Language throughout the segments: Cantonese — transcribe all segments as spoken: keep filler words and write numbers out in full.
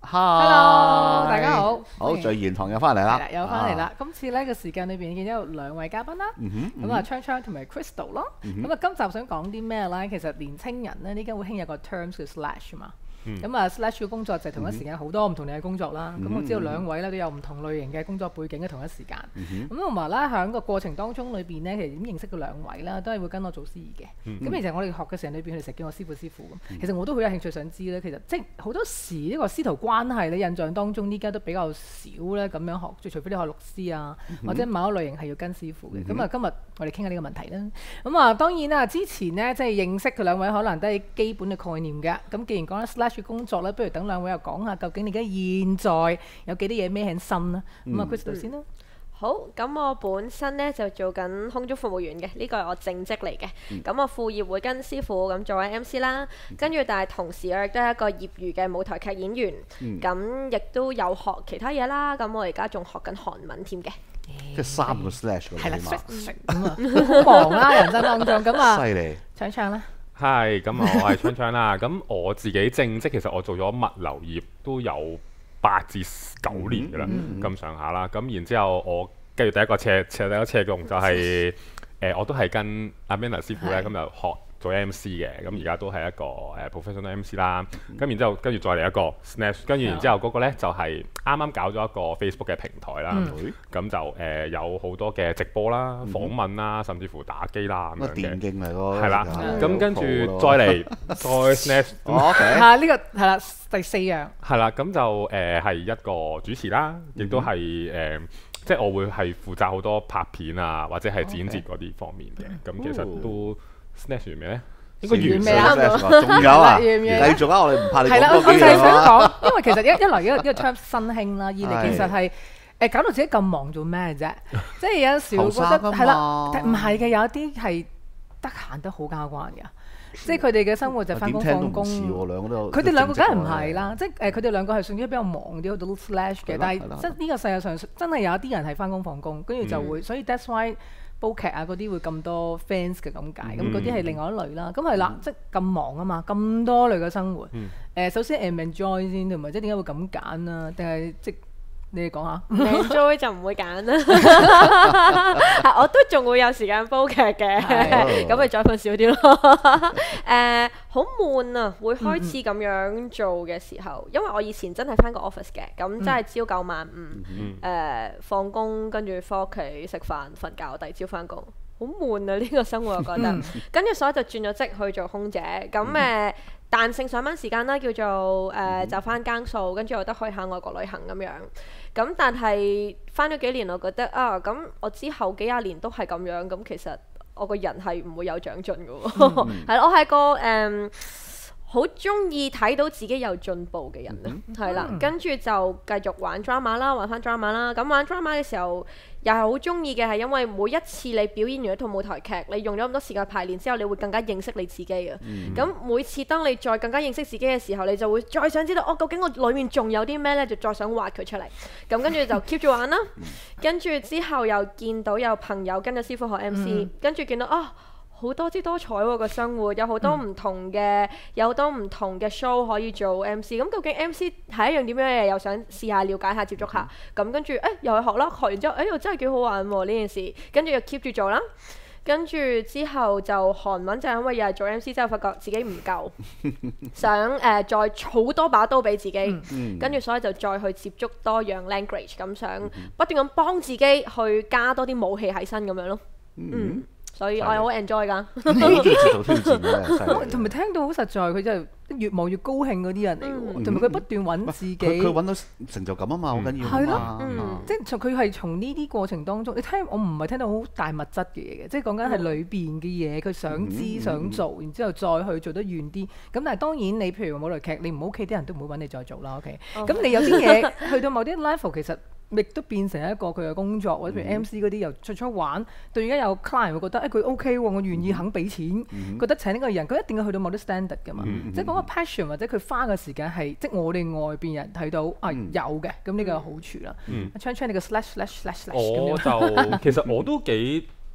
Hello，大家好。 好，聚言堂又翻嚟啦， 又翻嚟啦。今次呢個時間裏邊見到有兩位嘉賓啦，咁啊鏘鏘同埋 Crystal 咯。咁啊今集想講啲咩咧？其實年青人咧，呢家會興有個 terms 叫 slash 嘛。咁啊 slash 嘅工作就係同一時間好多唔同嘅工作啦。咁我知道兩位咧都有唔同類型嘅工作背景嘅同一時間。咁同埋咧喺個過程當中裏邊咧，其實點認識到兩位啦，都係會跟我做司儀嘅。咁其實我哋學嘅時候裏邊，佢哋成日叫我師傅師傅咁。其實我都好有興趣想知咧，其實即係好多時呢個師徒關係咧，印象當中呢家都比較少咧咁樣學，即除非你學律師啊，或者某一類型係要跟師傅嘅。咁啊今日我哋傾下呢個問題啦。咁啊當然啦，之前呢，即係認識佢兩位可能都係基本嘅概念嘅。咁既然講得 slash 工作咧，不如等兩位又講下究竟你而家現在有幾多嘢孭喺身啦？咁啊 Crystal 先啦。 好，咁我本身咧就做緊空中服務員嘅，呢個係我正職嚟嘅。咁我副業會跟師傅咁做緊 M C 啦，跟住但係同時我亦都係一個業餘嘅舞台劇演員，咁亦都有學其他嘢啦。咁我而家仲學緊韓文添嘅。 即係三個 slash 係啦，咁啊好忙啦，人生當中咁啊。 犀利。 鏘鏘啦。 係，咁啊我係鏘鏘啦。咁我自己正職其實我做咗物流業都有八至九年㗎啦，咁上下啦。咁然之後我跟住第一個斜斜第一個斜動就係誒，我都係跟阿 Manner 師傅咧，咁就學做 M C 嘅。咁而家都係一個誒 professional M C 啦。咁然之後跟住再嚟一個 Snatch，跟住然之後嗰個咧就係啱啱搞咗一個 Facebook 嘅平台啦。咁就誒有好多嘅直播啦、訪問啦，甚至乎打機啦咁樣嘅。 電競嚟咯。 係啦，咁跟住再嚟再 Snatch。 係呢個係啦，第四樣。 係啦，咁就誒係一個主持啦，亦都係誒。即係我會係負責好多拍片啊，或者係剪接嗰啲方面嘅。咁其實都 Snatch 完未咧？應該完未啊？ 仲有啊？繼續啊！我哋唔怕你講多幾樣啊。係啦， 我就係想講，因為其實一一來呢個呢個 term 新興啦，二嚟其實係誒搞到自己咁忙做咩啫？即係有陣時會覺得係啦，唔係嘅，有一啲係得閒得好交關嘅。即係佢哋嘅生活就翻工放工，佢哋兩個梗係唔係啦，即係誒佢哋兩個係屬於比較忙啲，好多 slash 嘅。但係即係呢個世界上真係有一啲人係翻工放工，跟住就會，所以 that's why 煲劇啊嗰啲會咁多 fans 嘅咁解。咁嗰啲係另外一類啦。咁係啦，即係咁忙啊嘛，咁多類嘅生活。誒，首先 enjoy 先，同埋即係點解會咁揀啊？定係即你哋講下 enjoy 就唔會揀啦，我都仲會有時間煲劇嘅，咁咪再瞓少啲咯。誒，好悶啊！會開始咁樣做嘅時候，因為我以前真係翻過 office 嘅，咁真係朝九晚五，誒放工跟住翻屋企食飯瞓覺，第二朝翻工，好悶啊！呢個生活我覺得，跟住所以就轉咗職去做空姐，咁誒。彈性上班時間啦，叫做誒、呃、就翻更數，跟住我得去下外國旅行咁樣。咁但係翻咗幾年，我覺得啊，咁我之後幾廿年都係咁樣，咁其實我個人係唔會有長進嘅喎。係咯，我係個誒好中意睇到自己有進步嘅人啊。係啦，跟住就繼續玩 drama 啦，玩翻 drama 啦。咁玩 drama 嘅時候，又係好中意嘅，係因為每一次你表演完一套舞台劇，你用咗咁多時間排練之後，你會更加認識你自己啊。咁、嗯、每次當你再更加認識自己嘅時候，你就會再想知道，哦，究竟我裡面仲有啲咩呢？就再想挖佢出嚟。咁跟住就 keep 住玩啦。跟住之後又見到有朋友跟咗師傅學 M C，、嗯、跟住見到啊。哦好多姿多彩喎個生活，有好多唔同嘅，嗯、有好多唔同嘅 show 可以做 M C。咁究竟 M C 係一樣點樣嘅嘢？又想試下了解下、接觸下。咁、嗯、跟住，誒、欸、又去學啦。學完之後，誒、欸、又真係幾好玩喎呢件事。跟住又 keep 住做啦。跟住之後就韓文就係因為又係做 M C 之後，發覺自己唔夠，想誒、呃、再儲多把刀俾自己。嗯、跟住所以就再去接觸多樣 language，咁想不斷咁幫自己去加多啲武器喺身咁樣咯。嗯。嗯所以我係好 enjoy 㗎， 同埋聽到好實在，佢真係越望越高興嗰啲人嚟嘅喎，同埋佢不斷揾自己， 佢揾到成就感啊嘛，好緊要啊嘛， 即係佢係從呢啲過程當中，你聽我唔係聽到好大物質嘅嘢嘅，即係講緊係裏邊嘅嘢，佢想知想做，然之後再去做得遠啲。咁但係當然你譬如舞台劇，你唔 OK 啲人都唔會揾你再做啦。OK，咁你有啲嘢去到某啲 level 其實。亦都變成一個佢嘅工作，或者譬如 M C 嗰啲又出出玩，對而家有 client 會覺得誒佢 OK 喎，我願意肯俾錢，覺得請呢個人，佢一定要去到某啲 standard 㗎嘛，即係嗰個 passion 或者佢花嘅時間係，即係我哋外邊人睇到啊有嘅，咁呢個有好處啦。阿鏘鏘你個 slash slash slash slash 我就其實我都幾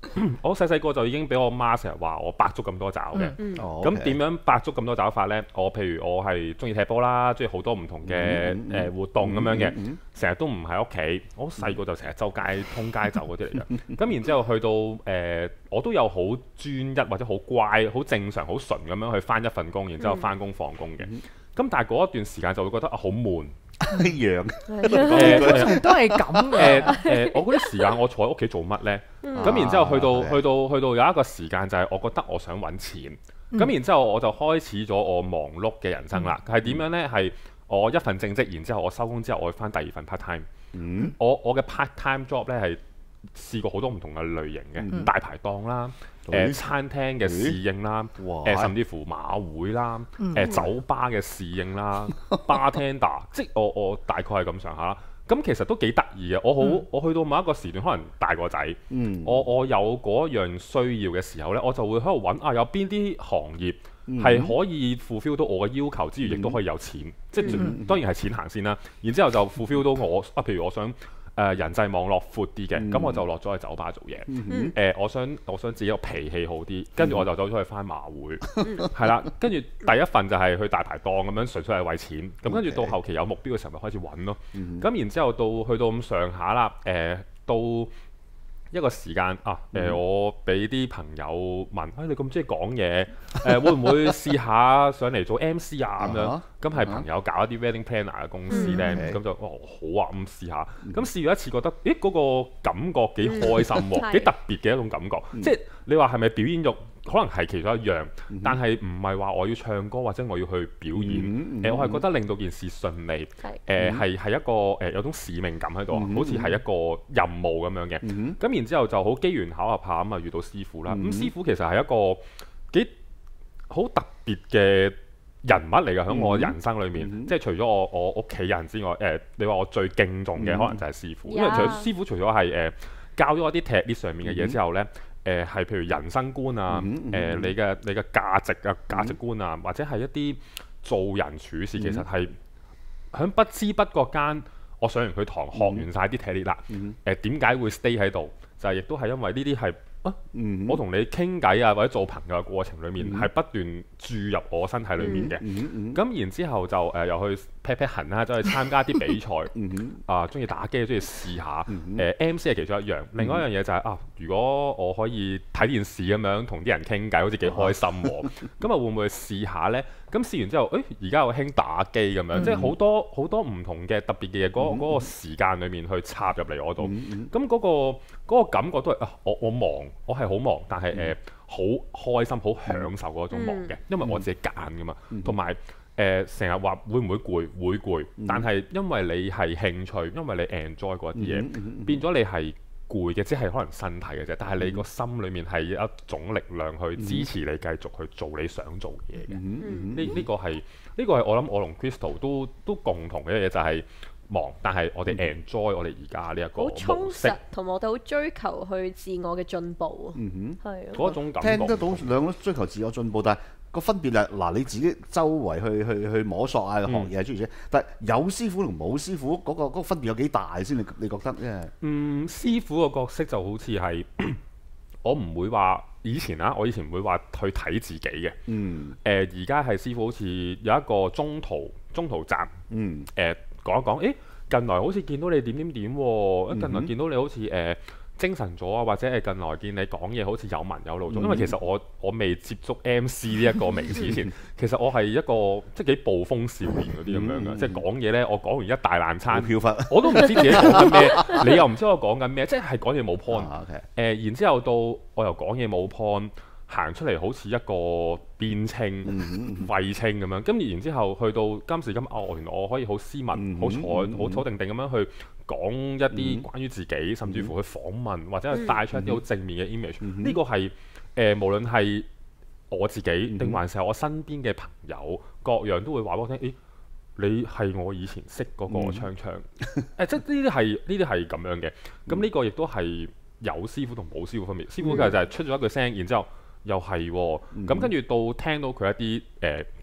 我細細個就已經俾我媽成日話我百足咁多爪嘅。咁點樣百足咁多爪法呢？我譬如我係中意踢波啦，中意好多唔同嘅誒活動咁樣嘅，成日都唔喺屋企。我細個就成日周街通街走嗰啲嚟嘅。咁然之後去到誒，我都有好專一或者好乖、好正常、好純咁樣去返一份工，然之後返工放工嘅。咁但係嗰一段時間就會覺得啊好悶。 一樣， 誒都係咁嘅。 誒誒，我嗰啲時間我坐喺屋企做乜呢？咁然之後去到去到去到有一個時間就係我覺得我想揾錢，咁然之後我就開始咗我忙碌嘅人生啦。係點樣呢？係我一份正職，然之後我收工之後我會返第二份 part time。我我嘅 part time job 呢係試過好多唔同嘅類型嘅，大排檔啦。誒餐廳嘅侍應啦，誒甚至乎馬會啦，誒酒吧嘅侍應啦，bartender，即係我我大概係咁上下啦。咁其實都幾得意嘅。我好我去到某一個時段，可能大個仔，我我有嗰樣需要嘅時候呢，我就會喺度揾啊，有邊啲行業係可以 fulfill 到我嘅要求之餘，亦都可以有錢。即係當然係錢行先啦。然之後就 fulfill 到我啊，譬如我想。誒、呃、人際網絡闊啲嘅，咁、嗯、我就落咗去酒吧做嘢。誒、嗯呃，我想我想自己個脾氣好啲，跟住我就走咗去返馬會，係啦、嗯。跟住第一份就係去大排檔咁樣，純粹係為錢。咁跟住到後期有目標嘅時候，咪開始揾咯。咁、嗯、然之後到去到咁上下啦，誒、呃、到一個時間啊，誒、呃、我俾啲朋友問，哎你咁中意講嘢，誒、呃、會唔會試下上嚟做 M C 啊咁樣？咁係朋友搞一啲 wedding planner 嘅公司咧，咁、嗯、就哦好啊，咁試下。咁、嗯、試咗一次覺得，咦嗰、那個感覺幾開心喎、啊，幾、嗯、特別嘅一種感覺。嗯、即係你話係咪表演欲？可能係其中一樣，嗯、但係唔係話我要唱歌或者我要去表演。誒、嗯嗯呃，我係覺得令到件事順利。誒係係一個誒、呃、有種使命感喺度，嗯、好似係一個任務咁樣嘅。咁、嗯、然之後就好機緣巧合下咁啊遇到師傅啦。咁、嗯、師傅其實係一個幾好特別嘅人物嚟㗎，喺我人生裏面，嗯、即係除咗我我屋企人之外，誒、呃、你話我最敬重嘅可能就係師傅，嗯、因為除咗師傅除咗係誒教咗我啲踢呢上面嘅嘢之後咧。誒係、呃、譬如人生觀啊，誒、嗯呃、你嘅你嘅價值啊價值觀啊，嗯、或者係一啲做人處事，嗯、其實係喺不知不覺間，我上完佢堂、嗯、學完晒啲踢呢啦。誒點解會 stay 喺度？就係亦都係因為呢啲係啊，嗯、我同你傾偈啊或者做朋友嘅過程裡面係、嗯、不斷注入我身體裡面嘅。咁、嗯嗯嗯、然之後就誒、呃、又去劈劈痕啦，走去參加啲比賽。啊，中意打機，中意試下。誒、嗯呃、M C 係其中一樣，嗯、另外一樣嘢就係、是、啊，如果我可以睇電視咁樣同啲人傾偈，好似幾開心喎。咁啊會唔會試下呢？咁試完之後，誒而家又興打機咁樣，嗯、即係好多好多唔同嘅特別嘅嘢，嗰、那、嗰個時間裡面去插入嚟我度。咁嗰、那個那個感覺都係啊，我我忙，我係好忙，但係誒好開心，好享受嗰種忙嘅，嗯、因為我自己揀噶嘛，同埋誒成日話會唔會攰？會攰，嗯、但係因為你係興趣，因為你 enjoy 嗰啲嘢，嗯嗯嗯、變咗你係攰嘅，只係可能身體嘅啫，但係你個心裡面係一種力量去支持你繼續去做你想做嘅嘢嘅。呢呢個係呢個係我諗我同 Crystal 都都共同嘅一樣嘢，就係、是。忙，但係我哋 enjoy 我哋而家呢一個模式，好充實， 同埋我哋好追求去自我嘅進步啊。嗯哼，係嗰種感覺。聽得到兩個追求自我進步，但係個分別係嗱，你自己周圍去去去摸索啊，學嘢諸如此類。但係有師傅同冇師傅嗰個嗰個分別有幾大先？你你覺得咧？嗯， 師傅個角色就好似係我唔會話以前啊，我以前唔會話去睇自己嘅。嗯。誒，而家係師傅好似有一個中途中途站。嗯。誒。講一講，誒近來好似見到你點點點喎，近來見到你好似誒、呃、精神咗啊，或者係近來見你講嘢好似有文有路咗。嗯、因為其實我我未接觸 M C 呢一個名詞前，其實我係一個即係幾暴風少年嗰啲咁樣嘅，嗯、即係講嘢咧，我講完一大爛餐，飄忽，我都唔知自己講緊咩，你又唔知我講緊咩，即係講嘢冇 point。誒，然之後到我又講嘢冇 point。行出嚟好似一個邊青、廢青咁樣，跟住然之後去到今時今日，哦，原來我可以好斯文、好坐、好坐定定咁樣去講一啲關於自己，甚至乎去訪問或者係帶出一啲好正面嘅 image。呢個係誒，無論係我自己定還是係我身邊嘅朋友，各樣都會話俾我聽。誒，你係我以前識嗰個昌昌。誒，即係呢啲係呢啲係咁樣嘅。咁呢個亦都係有師傅同冇師傅分別。師傅就係出咗一句聲，然之後。又係喎，咁跟住到聽到佢一啲誒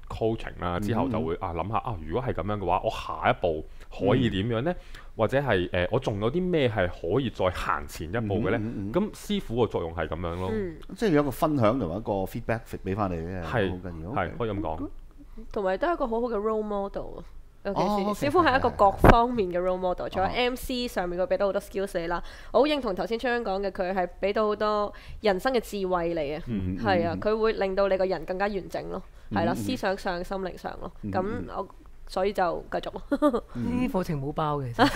coaching 啦，之後就會啊諗下啊，如果係咁樣嘅話，我下一步可以點樣呢？或者係誒、呃，我仲有啲咩係可以再行前一步嘅呢？咁、嗯嗯嗯、師傅嘅作用係咁樣咯， 嗯、 即係有一個分享同埋一個 feedback 俾翻你咧，好係緊要， 係可以咁講。 同埋都係一個好好嘅 role model。尤其是哦師傅係一個各方面嘅 role model，除咗 M C 上面佢俾到好多 skills 你啦，我好認同頭先昌講嘅，佢係俾到好多人生嘅智慧你啊，係啊，佢會令到你個人更加完整咯，係啦，思想上、心靈上咯，咁我所以就繼續咯。 呢啲課程冇包嘅， 咁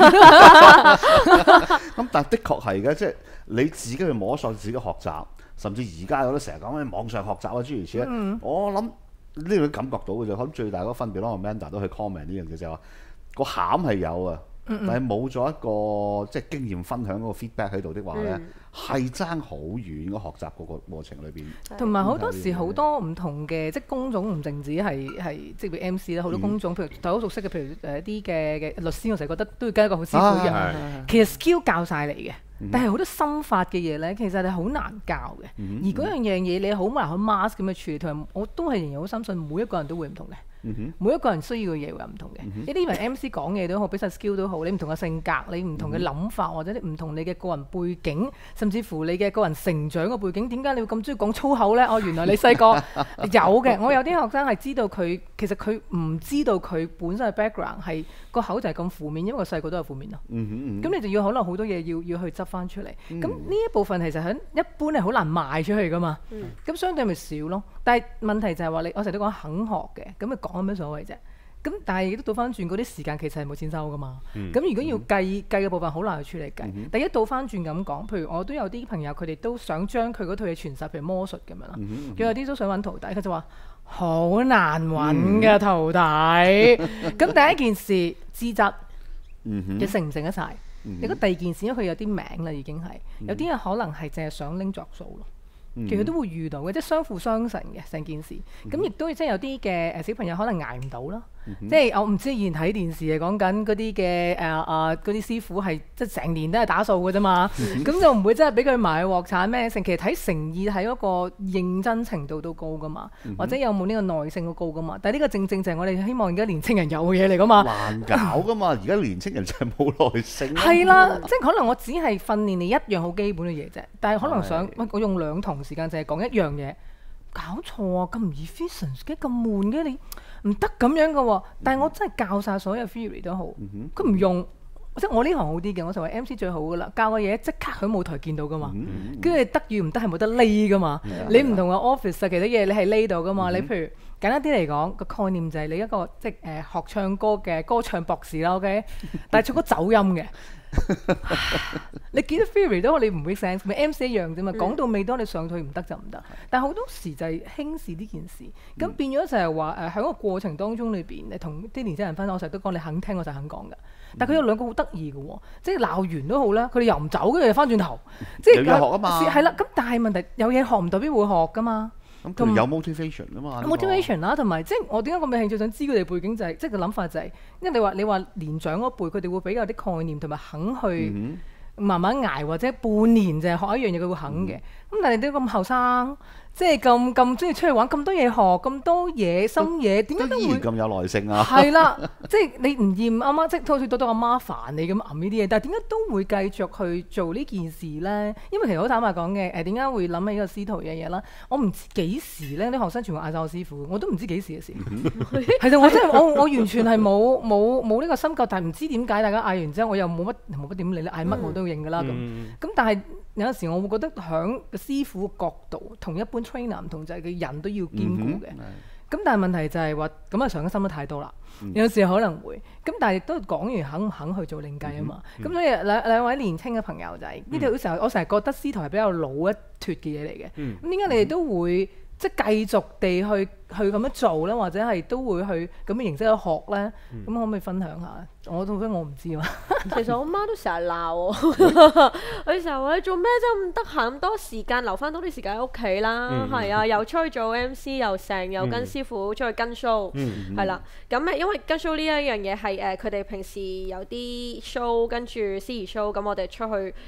但係的確係嘅，即係你自己去摸索自己學習，甚至而家我都成日講咩網上學習啊諸如此類，我諗。呢個都感覺到嘅就可能最大嗰個分別咯。我 Amanda 都去 comment 呢樣嘢就係話個餡係有啊，嗯嗯但係冇咗一個即係經驗分享嗰個 feedback 喺度的話咧，係爭好遠個學習嗰個過程裏邊。 同埋好多時好多唔同嘅即係工種唔淨止係係即係 M C 啦，好多工種，譬如大家好熟悉嘅，譬如誒一啲嘅嘅律師，我成日覺得都要跟一個好師傅一樣。其實 skill 教晒嚟嘅。但係好多心法嘅嘢咧，其實係好難教嘅。嗯、而嗰樣樣嘢你好難去 mask 咁去處理，同埋我都係仍然好深信每一個人都會唔同嘅。嗯、每一個人需要嘅嘢會唔同嘅。一啲人 M C 講嘢都好，比晒 skill 都好，你唔同嘅性格，你唔同嘅諗法，或者你唔同你嘅個人背景，甚至乎你嘅個人成長嘅背景，點解你會咁中意講粗口咧？哦，原來你細個有嘅。我有啲學生係知道佢其實佢唔知道佢本身嘅 background 係個口就係咁負面，因為個細個都係負面咯。咁、嗯嗯、你就要可能好多嘢要要去執翻出嚟。咁呢、嗯、一部分其實喺一般係好難賣出去噶嘛。咁、嗯、相對咪少咯。但係問題就係話你，我成日都講肯學嘅，咁咪講有咩所謂啫？咁但係亦都倒翻轉嗰啲時間其實係冇錢收噶嘛。咁、嗯、如果要計、嗯、計嘅部分好難去處理計。第一倒翻轉咁講，譬如我都有啲朋友佢哋都想將佢嗰套嘢傳授，譬如魔術咁樣啦。佢、嗯、有啲都想揾徒弟，佢就話好難揾嘅徒弟。咁、嗯、第一件事資質，你成唔成得晒？如果第二件事，因為佢有啲名啦，已經係有啲人可能係淨係想拎着數咯。其實都會遇到嘅，即係相輔相成嘅成件事。咁亦都即係有啲嘅誒小朋友可能捱唔到啦。即係我唔知以前睇電視係講緊嗰啲嘅誒誒嗰啲師傅係即係成年都係打掃嘅啫嘛。咁就唔會真係俾佢埋鑊鏟咩成。其實睇誠意睇嗰個認真程度都高噶嘛，或者有冇呢個耐性都高噶嘛。但係呢個正正就係我哋希望而家年青人有嘅嘢嚟噶嘛。 難搞噶嘛，而家年青人就係冇耐性。 係啦，即係可能我只係訓練你一樣好基本嘅嘢啫，但係可能想喂我用兩堂時間就係講一樣嘢，搞錯啊！咁唔 efficient 嘅，咁悶嘅，你唔得咁樣嘅喎。但係我真係教晒所有 theory 都好，佢唔用，即係我呢行好啲嘅。我就話 M C 最好噶啦，教嘅嘢即刻喺舞台見到噶嘛。跟住得與唔得係冇得匿噶嘛。你唔同嘅 office 啊，其他嘢你係匿到噶嘛。你譬如簡單啲嚟講，個概念就係你一個即係誒學唱歌嘅歌唱博士啦，OK？ 但係唱歌走音嘅。你見到 theory 都你唔會 sense， 咪 M C 一樣啫嘛。講、嗯、到尾當你上去唔得就唔得，但係好多時就係輕視呢件事，咁、嗯、變咗就係話誒喺個過程當中裏邊，你同啲年輕人分享，我成日都講你肯聽我就肯講㗎。但係佢有兩個好得意嘅喎，即係鬧完都好啦，佢哋又唔走，跟住又翻轉頭，即係有嘢學啊嘛。 係啦，咁但係問題有嘢學唔代表會學㗎嘛。 咁佢有 motivation 啊嘛 ，motivation 啦，同埋即係我點解咁有興趣想知佢哋背景就係、是，即係個諗法就係、是，因為你話你話年長嗰輩佢哋會比較啲概念同埋肯去慢慢捱，或者半年就係學一樣嘢佢會肯嘅。咁、嗯、但係你都咁後生。即係咁咁中意出去玩，咁多嘢學，咁多嘢深嘢，點解都會咁有耐性啊？ 係啦，即係你唔厭阿媽，即係好似到到阿媽煩你咁揞呢啲嘢，但係點解都會繼續去做呢件事咧？因為其實好坦白講嘅，誒點解會諗起呢個師徒嘅嘢啦？我唔知幾時咧，啲學生全部嗌晒我師傅，我都唔知幾時嘅事。其實我真係我我完全係冇冇冇呢個心覺，但係唔知點解大家嗌完之後，我又冇乜冇乜點理咧，嗌乜我都認㗎啦咁。咁但係有陣時我會覺得響個師傅角度同一般 trainer 唔同，就係佢人都要兼顧嘅。咁、嗯、但係問題就係話咁啊，上心得太多啦。嗯、有時可能會咁，但係亦都講完肯唔肯去做另計啊嘛。咁、嗯嗯、所以兩兩位年青嘅朋友仔呢條時候，我成日覺得師徒係比較老一脱嘅嘢嚟嘅。咁點解你哋都會即係繼續地去去咁樣做咧，或者係都會去咁嘅形式去學咧？咁、嗯、可唔可以分享下？我到底我唔知啊。 其實我媽都成日鬧我，佢成日話你做咩啫？唔得閒咁多時間，留翻多啲時間喺屋企啦。係、嗯、啊，又出去做 M C， 又成又跟師傅出去跟 show，係啦。咁誒，因為跟 show 呢一樣嘢係誒，佢哋平時有啲 show 跟住司儀 show，咁我哋出去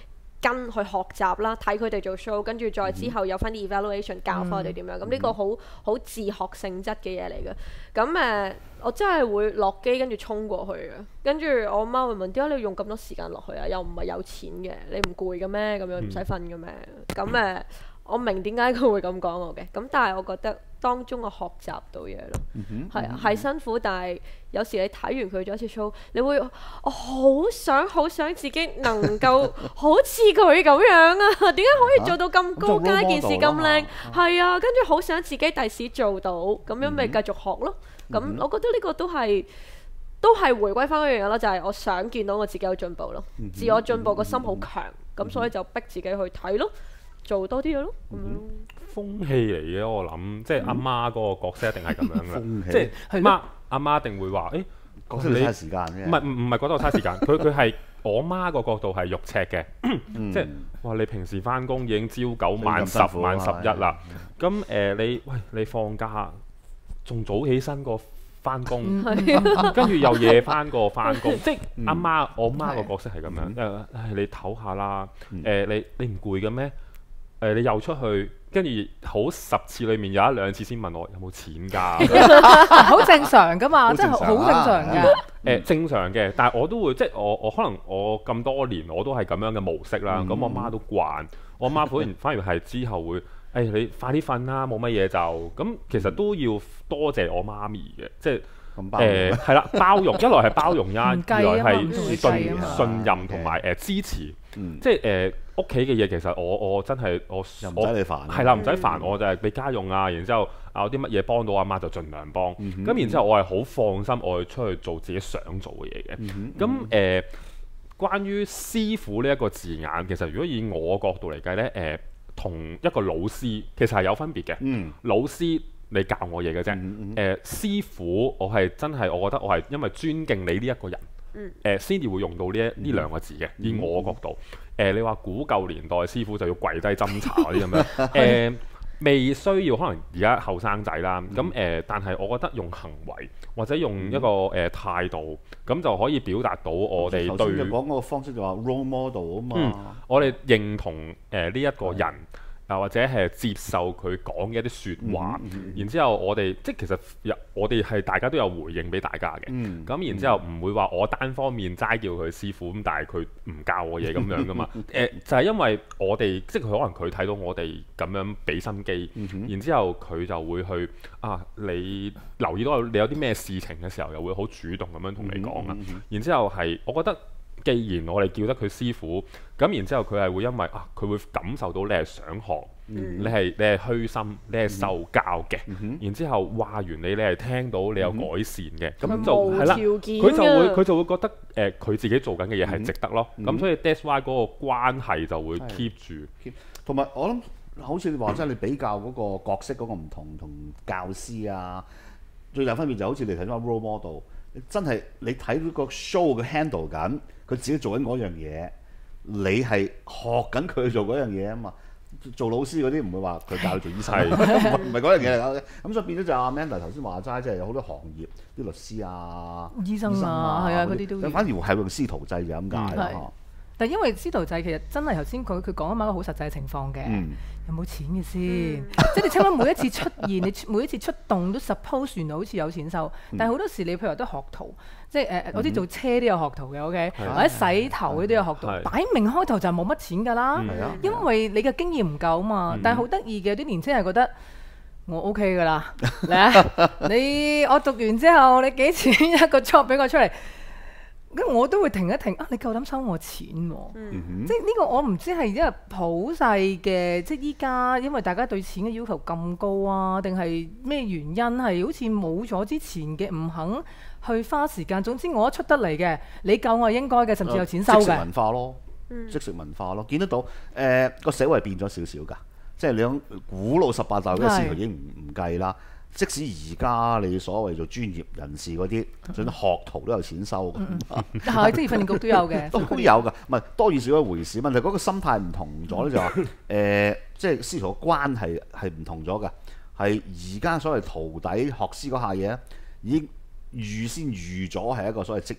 跟去學習啦，睇佢哋做 show，跟住再之後有翻啲 evaluation 教翻我哋點樣。咁呢個好好自學性質嘅嘢嚟嘅。咁誒，我真係會落機跟住衝過去嘅。跟住我媽會問：點解你要用咁多時間落去啊？又唔係有錢嘅，你唔攰嘅咩？咁樣唔使瞓嘅咩？咁誒。我明點解佢會咁講我嘅，咁但係我覺得當中我學習到嘢咯，係啊、嗯，係辛苦，但係有時你睇完佢咗一次 show，你會我好想好想自己能夠好似佢咁樣啊，點解可以做到咁高階、啊、件事咁靚？係啊，跟住好想自己第時做到，咁樣咪繼續學咯。咁、嗯、我覺得呢個都係都係回歸翻一樣嘢咯，就係、是、我想見到我自己有進步咯，嗯、自我進步個心好強，咁、嗯、所以就逼自己去睇咯。做多啲嘢咯，咁樣風氣嚟嘅，我諗即係阿媽嗰個角色一定係咁樣嘅，即係媽阿媽一定會話：誒， 講得你嘥時間啫。 唔係唔唔係覺得我嘥時間，佢佢係我媽個角度係肉赤嘅，即係哇！你平時翻工已經朝九晚十晚十一啦，咁誒你喂你放假仲早起身過翻工，跟住又夜翻過翻工，即係阿媽我媽個角色係咁樣，誒你唞下啦，誒你你唔攰嘅咩？誒、呃、你又出去，跟住好十次裏面有一兩次先問我有冇錢㗎， 好正常㗎嘛，即係好正常嘅。誒、 呃、正常嘅，但係我都會即係我我可能我咁多年我都係咁樣嘅模式啦。咁、嗯、我媽都慣，我媽反而反而係之後會誒、哎、你快啲瞓啦，冇乜嘢就咁。其實都要多謝我媽咪嘅，即係誒係啦，包容一來係包容，一二來係信信任同埋誒支持，嗯、即係誒。呃屋企嘅嘢其實我我真係我又唔使你煩， 係啦唔使煩我就係俾家用啊，然之後啊有啲乜嘢幫到阿媽就盡量幫，咁、嗯、然之後我係好放心我去出去做自己想做嘅嘢嘅。咁誒、嗯呃、關於師傅呢一個字眼，其實如果以我角度嚟計呢，誒、呃、同一個老師其實係有分別嘅。嗯、老師你教我嘢嘅啫，誒、嗯嗯呃、師傅我係真係我覺得我係因為尊敬你呢一個人。誒先至會用到呢一呢兩個字嘅，以我角度，誒、呃、你話古舊年代師傅就要跪低斟茶嗰啲咁樣，誒、呃、未需要，可能而家後生仔啦，咁誒、呃，但係我覺得用行為或者用一個誒、呃、態度，咁就可以表達到我哋對。頭先講嗰個方式就話 role model 啊嘛， 嗯、我哋認同誒呢一個人。啊，或者係接受佢講嘅一啲説話，嗯嗯、然之後我哋即係其實我哋係大家都有回應俾大家嘅，咁、嗯、然之後唔會話我單方面齋叫佢師傅，咁但係佢唔教我嘢咁樣噶嘛？誒、呃、就係、是、因為我哋即係佢可能佢睇到我哋咁樣俾心機，嗯、哼然之後佢就會去啊，你留意到你有啲咩事情嘅時候，又會好主動咁樣同你講啊，嗯嗯、然之後係我覺得。既然我哋叫得佢師傅，咁然之後佢係會因為啊，佢會感受到你係想學，嗯、你係你係虛心，你係受教嘅。嗯、然之後話完你，你係聽到你有改善嘅，咁、嗯、就係啦。佢就會佢就會覺得誒，佢、呃、自己做緊嘅嘢係值得咯。咁、嗯、所以 that's why 嗰個關係就會 keep 住。 同埋我諗，好似你話齋，你比較嗰個角色嗰個唔同，同教師啊，最大分別就好似你睇翻 role model，真係你睇到個 show 嘅 handle 緊。佢自己做緊嗰樣嘢，你係學緊佢做嗰樣嘢啊嘛。做老師嗰啲唔會話佢教你做醫生，唔係嗰樣嘢嚟嘅。咁所以變咗就阿 Amanda 頭先話齋，即係有好多行業啲律師啊、 醫生啊，係啊，嗰啲都。 反而係用師徒制就咁解咯。 但係因為師徒制其實真係頭先佢佢講緊一個好實際嘅情況嘅，嗯、有冇錢嘅先？嗯、即係你差唔多每一次出現，你每一次出動都 suppose 原來好似有錢收，嗯、但係好多時你譬如話都學徒，即係誒、呃、我啲做車都有學徒嘅，OK，、嗯、或者洗頭嗰啲有學徒，擺明開頭就冇乜錢㗎啦，嗯、因為你嘅經驗唔夠啊嘛。嗯、但係好得意嘅啲年青人覺得我 OK 㗎啦，嚟啊！你我讀完之後，你幾錢一個 job 俾我出嚟？咁我都會停一停啊！你夠膽收我錢喎、啊？嗯、即係呢個我唔知係因為普世嘅，即係依家因為大家對錢嘅要求咁高啊，定係咩原因係好似冇咗之前嘅唔肯去花時間。總之我一出得嚟嘅，你夠我係應該嘅，甚至有錢收嘅。即食文化咯，嗯、即食文化咯，見得到誒個、呃、社會變咗少少㗎，即係你講古老十八代嘅時候已經唔唔計啦。即使而家你所謂做專業人士嗰啲，甚至學徒都有錢收㗎。 係，職業訓練局都有嘅， 都有㗎。唔係多與少一回事，問題嗰個心態唔同咗咧，就話誒，即係師徒嘅關係係唔同咗㗎。係而家所謂徒弟學師嗰下嘢，已經預先預咗係一個所謂職業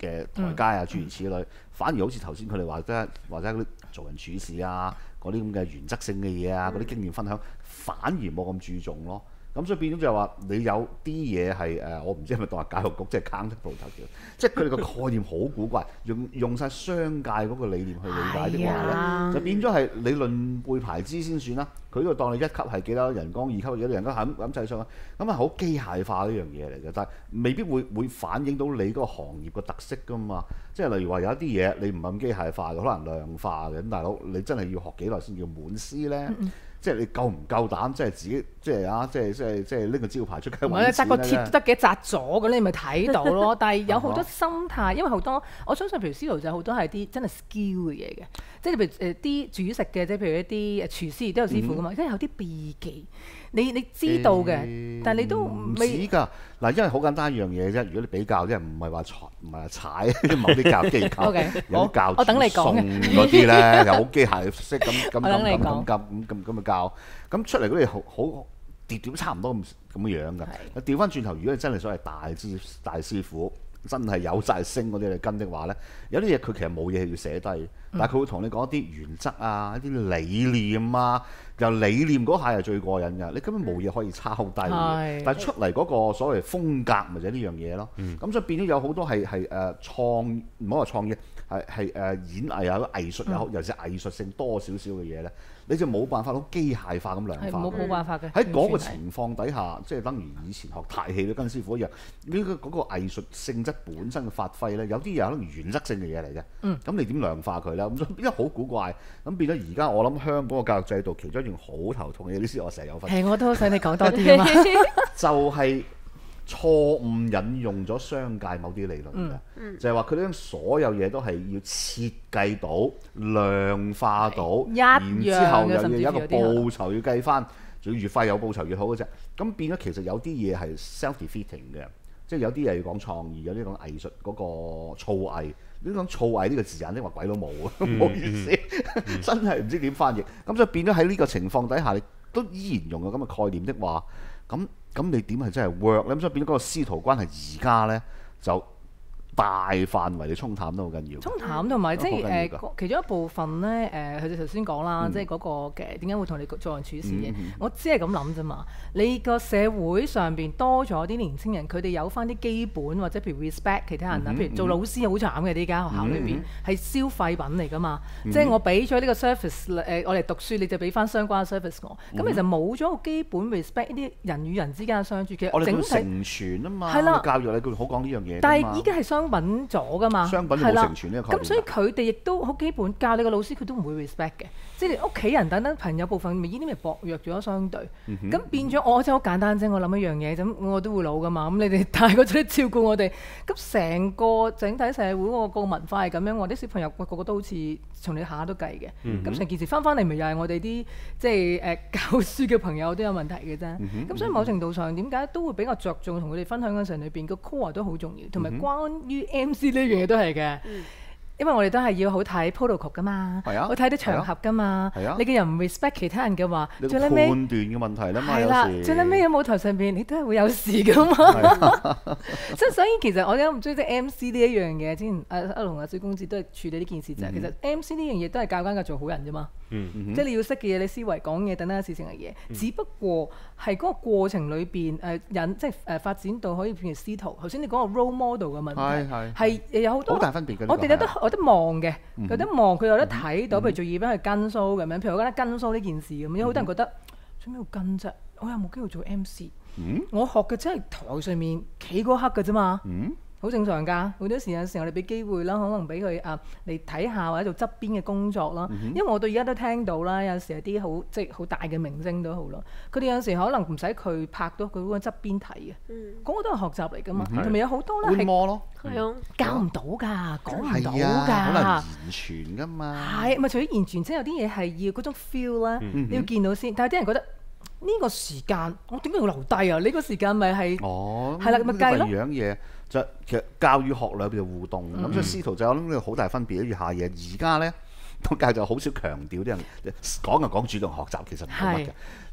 嘅台階啊，諸如此類。反而好似頭先佢哋話齋或者嗰啲做人處事啊，嗰啲咁嘅原則性嘅嘢啊，嗰啲經驗分享，反而冇咁注重咯。咁所以變咗就係話，你有啲嘢係誒，我唔知係咪當係教育局即係 counterpart 叫，即係佢哋個概念好古怪，用用曬商界嗰個理念去理解的話咧， 啊、 就變咗係你論輩排資先算啦。佢呢度當你一級係幾多人工，二級幾多人工，係咁咁計上，咁係好機械化呢樣嘢嚟嘅，但係未必會會反映到你嗰個行業嘅特色㗎嘛。即係例如話有一啲嘢你唔係咁機械化嘅，可能量化嘅。咁大佬你真係要學幾耐先叫滿師咧？嗯嗯即係你夠唔夠膽，即係自己，即係啊，即係即係即係拎個招牌出街揾錢咧。 紮個貼得幾紮咗咁，你咪睇到咯。但係有好多心態，因為好多我相信，譬如司徒就好多係啲真係 skill 嘅嘢嘅，即係譬如誒啲煮食嘅，即係譬如一啲廚師都有師傅噶嘛，即係有啲秘技，你你知道嘅，但係你都未唔止㗎。嗱，因為好簡單一樣嘢啫。如果你比較，即係唔係話踩，唔係話踩某啲教機構，有啲教我等你講餸嗰啲咧，又好機械式咁咁咁咁咁咁咁咁嘅教，咁出嚟嗰啲好好碟碟差唔多咁咁嘅樣㗎。調翻轉頭，如果你真係所謂大師大師傅，真係有晒星嗰啲嚟跟的話咧，有啲嘢佢其實冇嘢要寫低，但係佢會同你講一啲原則啊、一啲理念啊。由理念嗰下係最過癮㗎，你根本冇嘢可以抄低嘅，但係出嚟嗰個所謂風格咪就係呢樣嘢咯。咁、嗯、所以變咗有好多係係誒創，唔好話創意，係係誒演藝啊、藝術又好，尤其是藝術性多少少嘅嘢咧，你就冇辦法好機械化咁量化。 冇冇辦法嘅。 喺嗰個情況底下，即係等於以前學太戲都跟師傅一樣，呢個嗰個藝術性質本身嘅發揮咧，有啲嘢可能原則性嘅嘢嚟嘅。咁、嗯、你點量化佢咧？咁所以變得好古怪。咁變咗而家我諗香港個教育制度其中一樣好頭痛嘅嘢，呢啲我成日有分。 係，我都好想你講多啲啊嘛。 就係錯誤引用咗商界某啲理論嘅，嗯、就係話佢哋將所有嘢都係要設計到、量化到，然之後又要有一個報酬要計翻，仲要越快有報酬越好嘅啫。咁變咗其實有啲嘢係 self-defeating 嘅，即係有啲嘢要講創意，有啲講藝術嗰個造詣。呢講造詣呢個字眼，你話鬼都冇啊，唔好意思，嗯、真係唔知點翻譯。咁所以變咗喺呢個情況底下，你都依然用咗咁嘅概念的話，咁咁你點係真係 work 咧？咁所以變咗嗰個師徒關係而家咧就大範圍嘅沖淡都好緊要。 沖淡同埋即係誒其中一部分咧誒，佢哋頭先講啦，即係嗰個嘅點解會同你做人處事嘅？嗯、我只係咁諗啫嘛。你個社會上邊多咗啲年青人，佢哋有翻啲基本或者譬如 respect 其他人啊，嗯、譬如做老師好慘嘅呢間學校裏邊係消費品嚟㗎嘛。嗯、即係我俾咗呢個 service 誒、呃，我嚟讀書你就俾翻相關嘅 service 我。咁、嗯、其實冇咗個基本 respect 呢啲人與人之間嘅相處，其實整體成全啊嘛。 係啦， 教育你佢好講呢樣嘢。 但係依家係商品咗噶嘛， 商品冇成全呢個概念。 咁所以佢哋亦都好基本，教你個老師佢都唔會 respect 嘅，即係屋企人等等朋友部分，咪呢啲咪薄弱咗相對。咁、嗯、哼變咗我真係好簡單啫，我諗一樣嘢，咁我都會老噶嘛。咁你哋大個咗啲照顧我哋，咁成個整體社會個個文化係咁樣，我啲小朋友個個都好似從你下下都計嘅。咁成、嗯、哼件事翻翻嚟，咪又係我哋啲即係誒、呃、教書嘅朋友都有問題嘅啫。咁、嗯、哼所以某程度上，點解都會比較着重同佢哋分享嗰陣裏邊個 core 都好重要，同埋關於 M C 呢樣嘢都係嘅。嗯、因為我哋都係要好睇 protocol 噶嘛，啊、好睇啲場合噶嘛。啊啊、你嘅人唔 respect 其他人嘅話，最尾判斷嘅問題啦嘛。係啦， 最尾喺舞台上邊，你都係會有事噶嘛。即係所以其實我哋都唔中意即係 M C 呢一樣嘢。之前阿阿龍阿小公子都係處理呢件事就係，嗯、其實 M C 呢樣嘢都係教緊佢做好人啫嘛。嗯嗯、即係你要識嘅嘢，你思維講嘢等等嘅事情嘅嘢，嗯、只不過係嗰個過程裏邊誒引即係誒發展到可以變成師徒。頭先你講個 role model 嘅問題係係有好多好大分別嘅。我哋有得有得望嘅，嗯、有得望佢有得睇到，譬如做義兵去跟 show 咁樣。譬如我覺得跟 show 呢件事咁，有好多人覺得做咩要跟啫？我有冇機會做 M C？、嗯、我學嘅真係台上面企嗰刻嘅啫嘛。嗯好正常㗎，好多時有時候我哋俾機會啦，可能俾佢啊嚟睇下或者做側邊嘅工作啦。嗯、哼因為我到而家都聽到啦，有時有啲好即係好大嘅明星都好咯，佢哋有時可能唔使佢拍到佢嗰個側邊睇嘅，嗰、嗯、個都係學習嚟㗎嘛。同埋、嗯、有好多咧係係啊，教唔到㗎，講唔到㗎， 可能言傳㗎嘛。 係咪除咗言傳，即係有啲嘢係要嗰種 feel 啦，嗯、你要見到先。但係啲人覺得。呢個時間我點解要留低啊？呢、這個時間咪係哦， 係啦，咪計咯。 第二樣嘢就其實教與學兩邊嘅互動，咁、嗯、所以師徒就有呢個好大分別。一如下嘢，而家咧，教就好少強調啲人講就講主動學習，其實唔係乜嘅。是就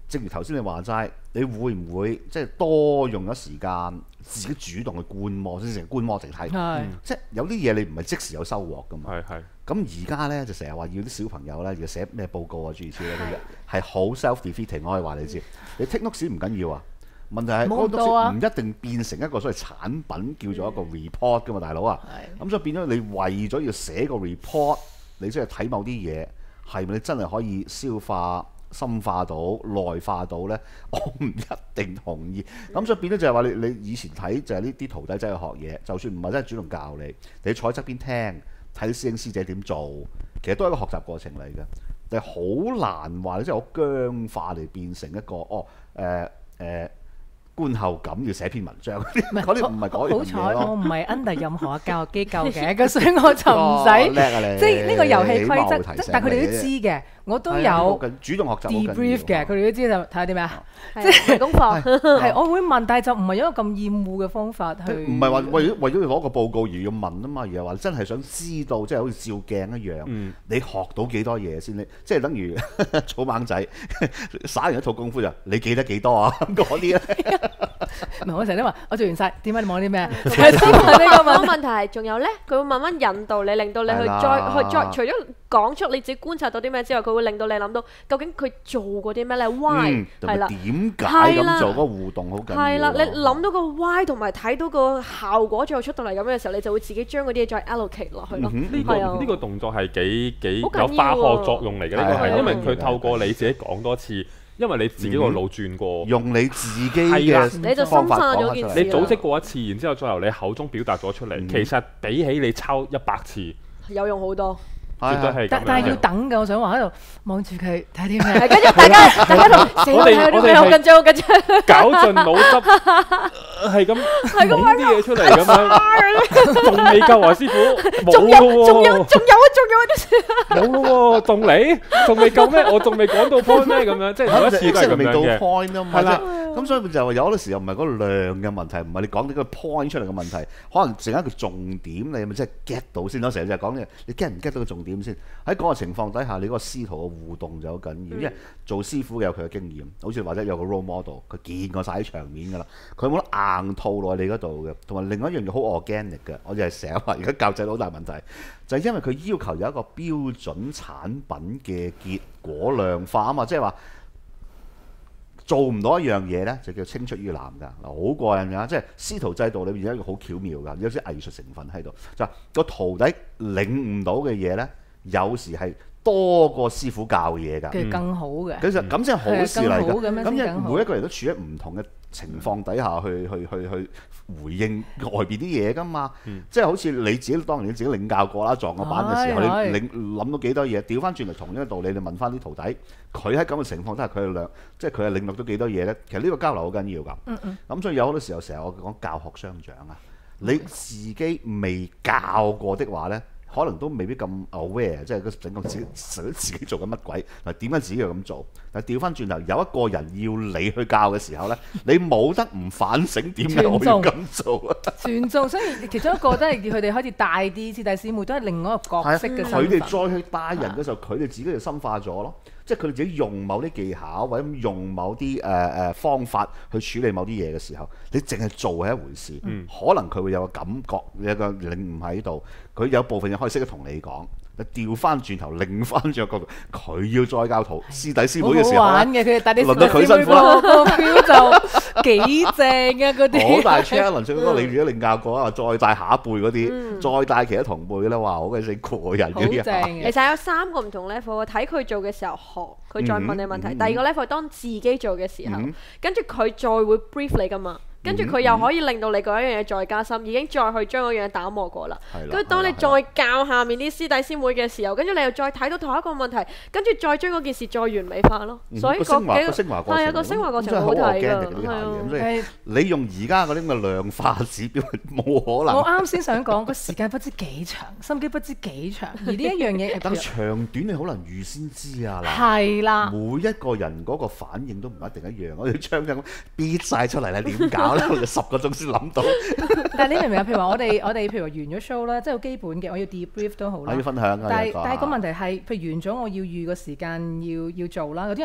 正如頭先你話齋，你會唔會即係多用咗時間，自己主動去觀摩，先成觀摩淨睇， 係即係有啲嘢你唔係即時有收穫噶嘛。 係係。 咁而家咧就成日話要啲小朋友咧要寫咩報告啊諸如此類嘅嘢，係好 self-defeating，我可以話你知。你 take notes 唔緊要啊，問題係冇咁多啊 notes 唔一定變成一個所謂產品叫做一個 report 噶嘛，大佬啊。咁所以變咗你為咗要寫個 report，你即係睇某啲嘢係咪你真係可以消化、深化到、內化到呢？我唔一定同意。咁所以變咗就係話你你以前睇就係呢啲徒弟仔去學嘢，就算唔係真係主動教你，你坐喺側邊聽。睇啲師兄師姐點做，其實都係一個學習過程嚟嘅，但係好難話你真係好僵化嚟變成一個哦誒誒。呃呃觀後感要寫篇文章，嗰啲唔係嗰樣嘢咯。好彩我唔係 under 任何教育機構嘅，咁所以我就唔使叻啊你！ 即係呢個遊戲規則，但係佢哋都知嘅，我都有主動學習 debrief 嘅，佢哋都知就睇下啲咩啊， 即係功課。 係我會問，但係就唔係用一個咁厭惡嘅方法去。 唔係話為咗為咗要攞個報告而要問啊嘛，而係話真係想知道，即係好似照鏡一樣，你學到幾多嘢先？你即係等於草蜢仔耍完一套功夫就你記得幾多啊？嗰啲咧。 唔係我成日都話，我做完晒，點解你望啲咩？ 先問呢個問題，仲有咧，佢會慢慢引導你，令到你去再去再，除咗講出你自己觀察到啲咩之外，佢會令到你諗到究竟佢做過啲咩咧 ？Why 係啦？ 點解咁做？嗰個互動好緊要。 係啦，你諗到個 why 同埋睇到個效果最後出到嚟咁嘅時候，你就會自己將嗰啲嘢再 allocate 落去咯。 呢個呢個動作係幾幾有化學作用嚟嘅，呢個係因為佢透過你自己講多次。因為你自己個腦轉過， 用你自己嘅方法講出嚟， 你組織過一次，然之後再由你口中表達咗出嚟，其實比起你抄一百次有用好多。 絕對係咁樣。 但係要等㗎，我想話喺度望住佢睇啲咩，跟住大家大家同我哋我哋好緊張好緊張， 搞盡腦汁係咁揾啲嘢出嚟咁樣，仲未夠啊師傅，冇咯喎， 仲有仲有啊仲有啊， 冇咯喎，仲嚟仲未夠咩？我仲未講到 point 咩？咁樣即係每一次都係咁樣嘅。 point 啊嘛，係啦。咁所以就係話有好多時候唔係嗰個量嘅問題，唔係你講呢個 point 出嚟嘅問題，可能剩一個重點，你咪即係 get 到先咯。成日就係講嘅，你 get 唔 get 到個重點先？喺嗰個情況底下，你嗰個師徒嘅互動就好緊要，因為做師傅嘅有佢嘅經驗，好似或者有個 role model，佢見過晒啲場面㗎啦，佢冇得硬套落你嗰度嘅。同埋另外一樣嘢好 organic 嘅，我就係成日話而家教仔好大問題，就係因為佢要求有一個標準產品嘅結果量化啊嘛，即係話。做唔到一樣嘢呢，就叫青出於藍㗎，嗱好過癮㗎，即係師徒制度裏面有一個好巧妙㗎，有啲藝術成分喺度，就係個徒弟領悟到嘅嘢呢，有時係多過師傅教嘢㗎， 其實更好嘅。 其實咁先係好事嚟㗎，咁因為好每一個人都處喺唔同嘅情況底下去去去去回應外邊啲嘢㗎嘛， 嗯、 即係好似你自己當然你自己領教過啦，撞個板嘅時候，哎、你領諗到幾多嘢，調翻轉嚟同樣嘅道理，你問翻啲徒弟，佢喺咁嘅情況底下，佢係兩即係佢係領略到幾多嘢咧？其實呢個交流好緊要㗎。咁、嗯嗯、所以有好多時候成日我講教學相長啊，你自己未教過的話咧。可能都未必咁 aware，即係個整個自己自己做緊乜鬼，嗱點解自己要咁做？但係調翻轉頭，有一個人要你去教嘅時候咧，你冇得唔反省點解我要咁做啊？ 傳宗，所以其中一個都係叫佢哋開始帶啲師弟師妹，都係另外一個角色嘅身份。 佢哋再去帶人嘅時候，佢哋自己就深化咗咯。即係佢哋自己用某啲技巧或者用某啲誒誒方法去處理某啲嘢嘅時候，你淨係做係一回事，嗯、可能佢會有個感覺，有個領悟喺度，佢有部分嘢可以識得同你講。調翻轉頭，擰翻轉個角度，佢要再教徒師弟師妹嘅時候，好玩嘅佢哋帶啲輪到佢辛苦啦。個標就幾正啊！嗰啲好大 challenge，最多你如果領教過啊，再帶下一輩嗰啲，嗯、再帶其他同輩咧，哇！好鬼死過癮嘅。好正嘅。 其實有三個唔同 level，睇佢做嘅時候學，佢再問你問題。嗯、第二個 level 當自己做嘅時候，嗯、跟住佢再會 brief 你噶嘛。跟住佢又可以令到你嗰一樣嘢再加深，已經再去將嗰樣嘢打磨過啦。跟住當你再教下面啲師弟師妹嘅時候，跟住你又再睇到同一個問題，跟住再將嗰件事再完美化咯。所以個升華係啊個升華過程好睇㗎。係啊， 你用而家嗰啲咁嘅量化指標冇可能。 我啱先想講個時間不知幾長，心機不知幾長，而呢一樣嘢但長短你好難預先知啊。 係啦， 每一個人嗰個反應都唔一定一樣。我哋將咁憋曬出嚟啦，點搞？十個鐘先諗到， 但係你明唔明啊？譬如話我哋我哋譬如話完咗 show 啦，即係好基本嘅，我要 debrief 都好啦。 我要分享啊！ 但係但係個問題係，譬如完咗我要預個時間要要做啦。有啲人覺得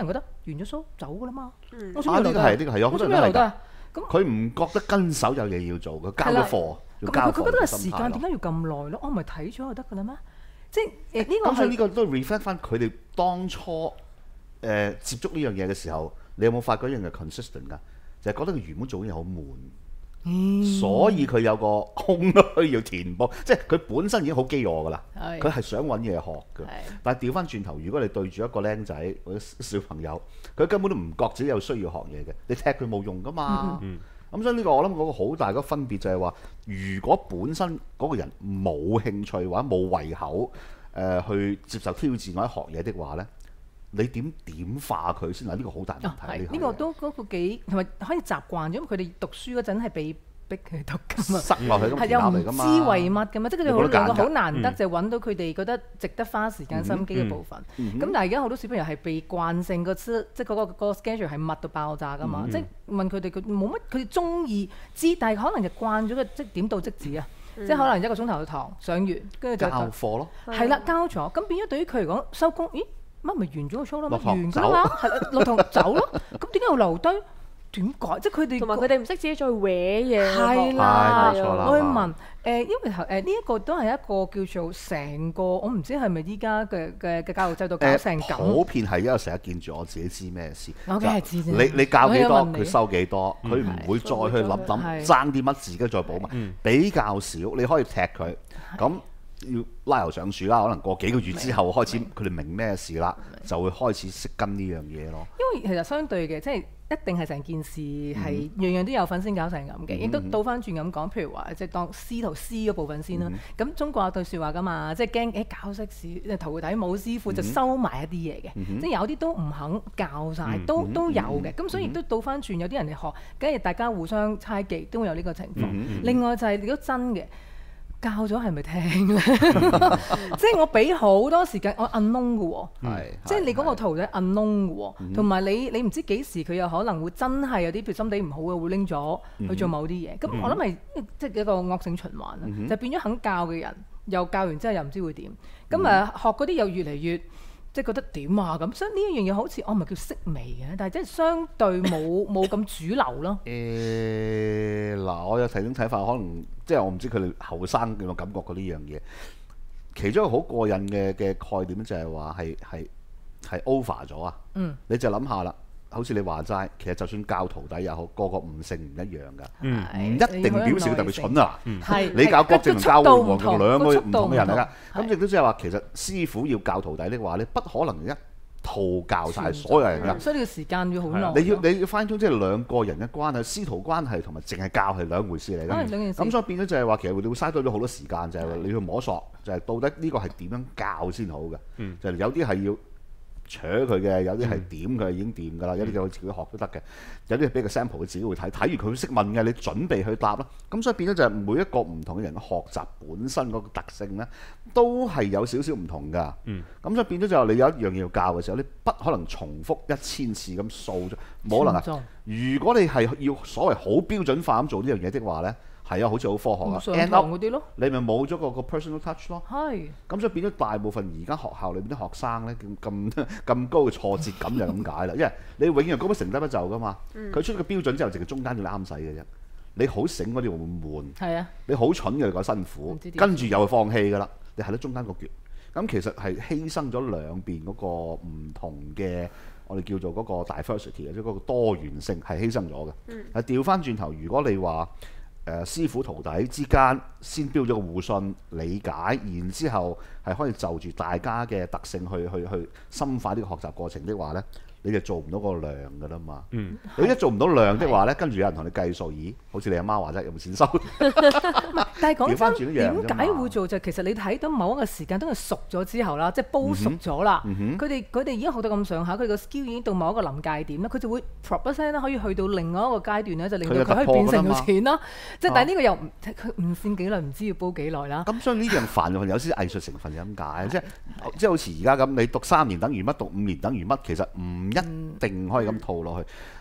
完咗 show 走㗎啦嘛。我啊想呢個係呢個係有好多人都係㗎。 咁佢唔覺得跟手有嘢要做，佢交咗貨，要咁交貨佢佢覺得個時嘅心態咯間點解要咁耐咯？我咪睇咗就得㗎啦咩？即係誒呢個咁所以係呢個都 reflect 翻佢哋當初誒接觸呢樣嘢嘅時候，你有冇發覺一樣嘢 consistent 㗎？就係覺得佢原本做嘢好悶。所以佢有個空虛要填補，即係佢本身已經好飢餓㗎啦。佢係想揾嘢學嘅，但係調翻轉頭，如果你對住一個僆仔或者小朋友，佢根本都唔覺自己有需要學嘢嘅，你踢佢冇用㗎嘛。咁、嗯嗯、所以呢個我諗嗰個好大嘅分別就係話，如果本身嗰個人冇興趣或者冇胃口誒、呃、去接受挑戰或者學嘢的話呢，你點點化佢先嗱？呢個好大問題。呢、 哦、個都嗰個幾同埋可以習慣咗，因為佢哋讀書嗰陣係被逼佢讀㗎嘛， 塞落去咁係又唔知為乜㗎嘛，即係佢哋好兩個好難得就揾到佢哋覺得值得花時間心機嘅部分。咁、嗯嗯、但係而家好多小朋友係被慣性個即係嗰個嗰個 schedule 係密到爆炸㗎嘛，嗯、即係問佢哋佢冇乜佢哋中意知，但係可能就慣咗個即點到即止啊。嗯、即係可能一個鐘頭嘅堂上完，跟住就交課咯。 係啦，交咗咁變咗對於佢嚟講收工，咦？乜咪完咗個 show 啦？完㗎啦嘛，係落堂走咯。咁點解要留低？點解？即係佢哋同埋佢哋唔識自己再搲嘢。 係啦， 冇錯啦。 我去問誒，因為頭誒呢一個都係一個叫做成個，我唔知係咪依家嘅嘅嘅教育制度搞成咁。 普遍係因為成日見住我自己知咩事。 我梗係知啫。 你你教幾多，佢收幾多，佢唔會再去諗諗爭啲乜，自己再補埋。比較少，你可以踢佢咁。要拉牛上樹啦，可能過幾個月之後開始佢哋明咩事啦，就會開始識跟呢樣嘢咯。 因為其實相對嘅，即係一定係成件事係樣樣都有份先搞成咁嘅，亦都倒翻轉咁講。譬如話，即係當師徒師嗰部分先啦。咁中國有句説話㗎嘛，即係驚誒教識師徒弟冇師傅就收埋一啲嘢嘅，即係有啲都唔肯教晒，都都有嘅。咁所以亦都倒翻轉，有啲人哋學，梗係大家互相猜忌，都會有呢個情況。另外就係如果真嘅。教咗係咪聽咧？即係我俾好多時間，我 unknown 嘅喎，即係你嗰個徒弟 unknown 嘅喎，同埋你你唔知幾時佢有可能會真係有啲譬如心地唔好嘅會拎咗去做某啲嘢，咁我諗係即係一個惡性循環啦，就變咗肯教嘅人又教完之後又唔知會點，咁誒學嗰啲又越嚟越即係覺得點啊咁，所以呢一樣嘢好似我唔係叫式微嘅，但係即係相對冇冇咁主流咯。 誒嗱，我有提種睇法，可能即係我唔知佢哋後生有冇感覺過呢樣嘢。其中一個好過癮嘅嘅概念就係話係係係 over 咗啊！嗯，你就諗下啦。好似你話齋，其實就算教徒弟又好，個個悟性唔一樣㗎，唔、嗯、一定表示特別蠢啊！嗯、你教郭靖同教黃黃同兩個唔同嘅人嚟㗎，咁亦都即係話其實師傅要教徒弟的話，你不可能一套教晒所有人㗎， 所以呢個時間要好耐。 你要你要翻中即係兩個人嘅關係，師徒關係同埋淨係教係兩回事嚟㗎。咁所以變咗就係話，其實你會嘥到咗好多時間，就係、是、你去摸索，就係、是、到底呢個係點樣教先好嘅，嗯、就係有啲係要。扯佢嘅，有啲係點佢已經掂㗎啦，有啲就自己學都得嘅，有啲係俾個 sample 佢自己會睇，睇完佢會識問嘅，你準備去答啦。咁所以變咗就係每一個唔同嘅人嘅學習本身嗰個特性咧，都係有少少唔同㗎。咁、嗯、所以變咗就係你有一樣嘢要教嘅時候，你不可能重複一千次咁掃咗，冇可能啊！如果你係要所謂好標準化咁做呢樣嘢的話咧。係啊，好似好科學啊 end up 啲咯，你咪冇咗個個 personal touch 咯。係。咁所以變咗大部分而家學校裏邊啲學生咧，咁咁高嘅挫折感就係咁解啦。因為你永遠高不成低不就噶嘛。佢出個標準之後，淨係中間要你啱使嘅啫。你好醒嗰啲會悶。係啊。你好蠢嘅就覺得辛苦，跟住又放棄㗎啦。你係得中間個橛。咁其實係犧牲咗兩邊嗰個唔同嘅，我哋叫做嗰個 diversity 即係嗰個多元性係犧牲咗嘅。嗯。係調翻轉頭，如果你話，誒、呃、師傅徒弟之間先標咗個互信理解，然之後係可以就住大家嘅特性去去去深化呢個學習過程的話呢，你就做唔到個量㗎啦嘛。嗯，你一做唔到量的話呢，跟住有人同你計數，咦？好似你阿媽話齋有冇錢收？ 但係講真，點解會做就其實你睇到某一個時間都係熟咗之後啦，即係煲熟咗啦。佢哋佢哋已經學到咁上下，佢個 skill 已經到某一個臨界點啦，佢就會 drop 一聲咧，可以去到另外一個階段咧，就令到佢可以變成到錢啦。即係但係呢個又唔佢唔算幾耐，唔知要煲幾耐啦。咁所以呢樣煩有啲藝術成分就咁解，即係即係好似而家咁，你讀三年等於乜，讀五年等於乜，其實唔一定可以咁套落去。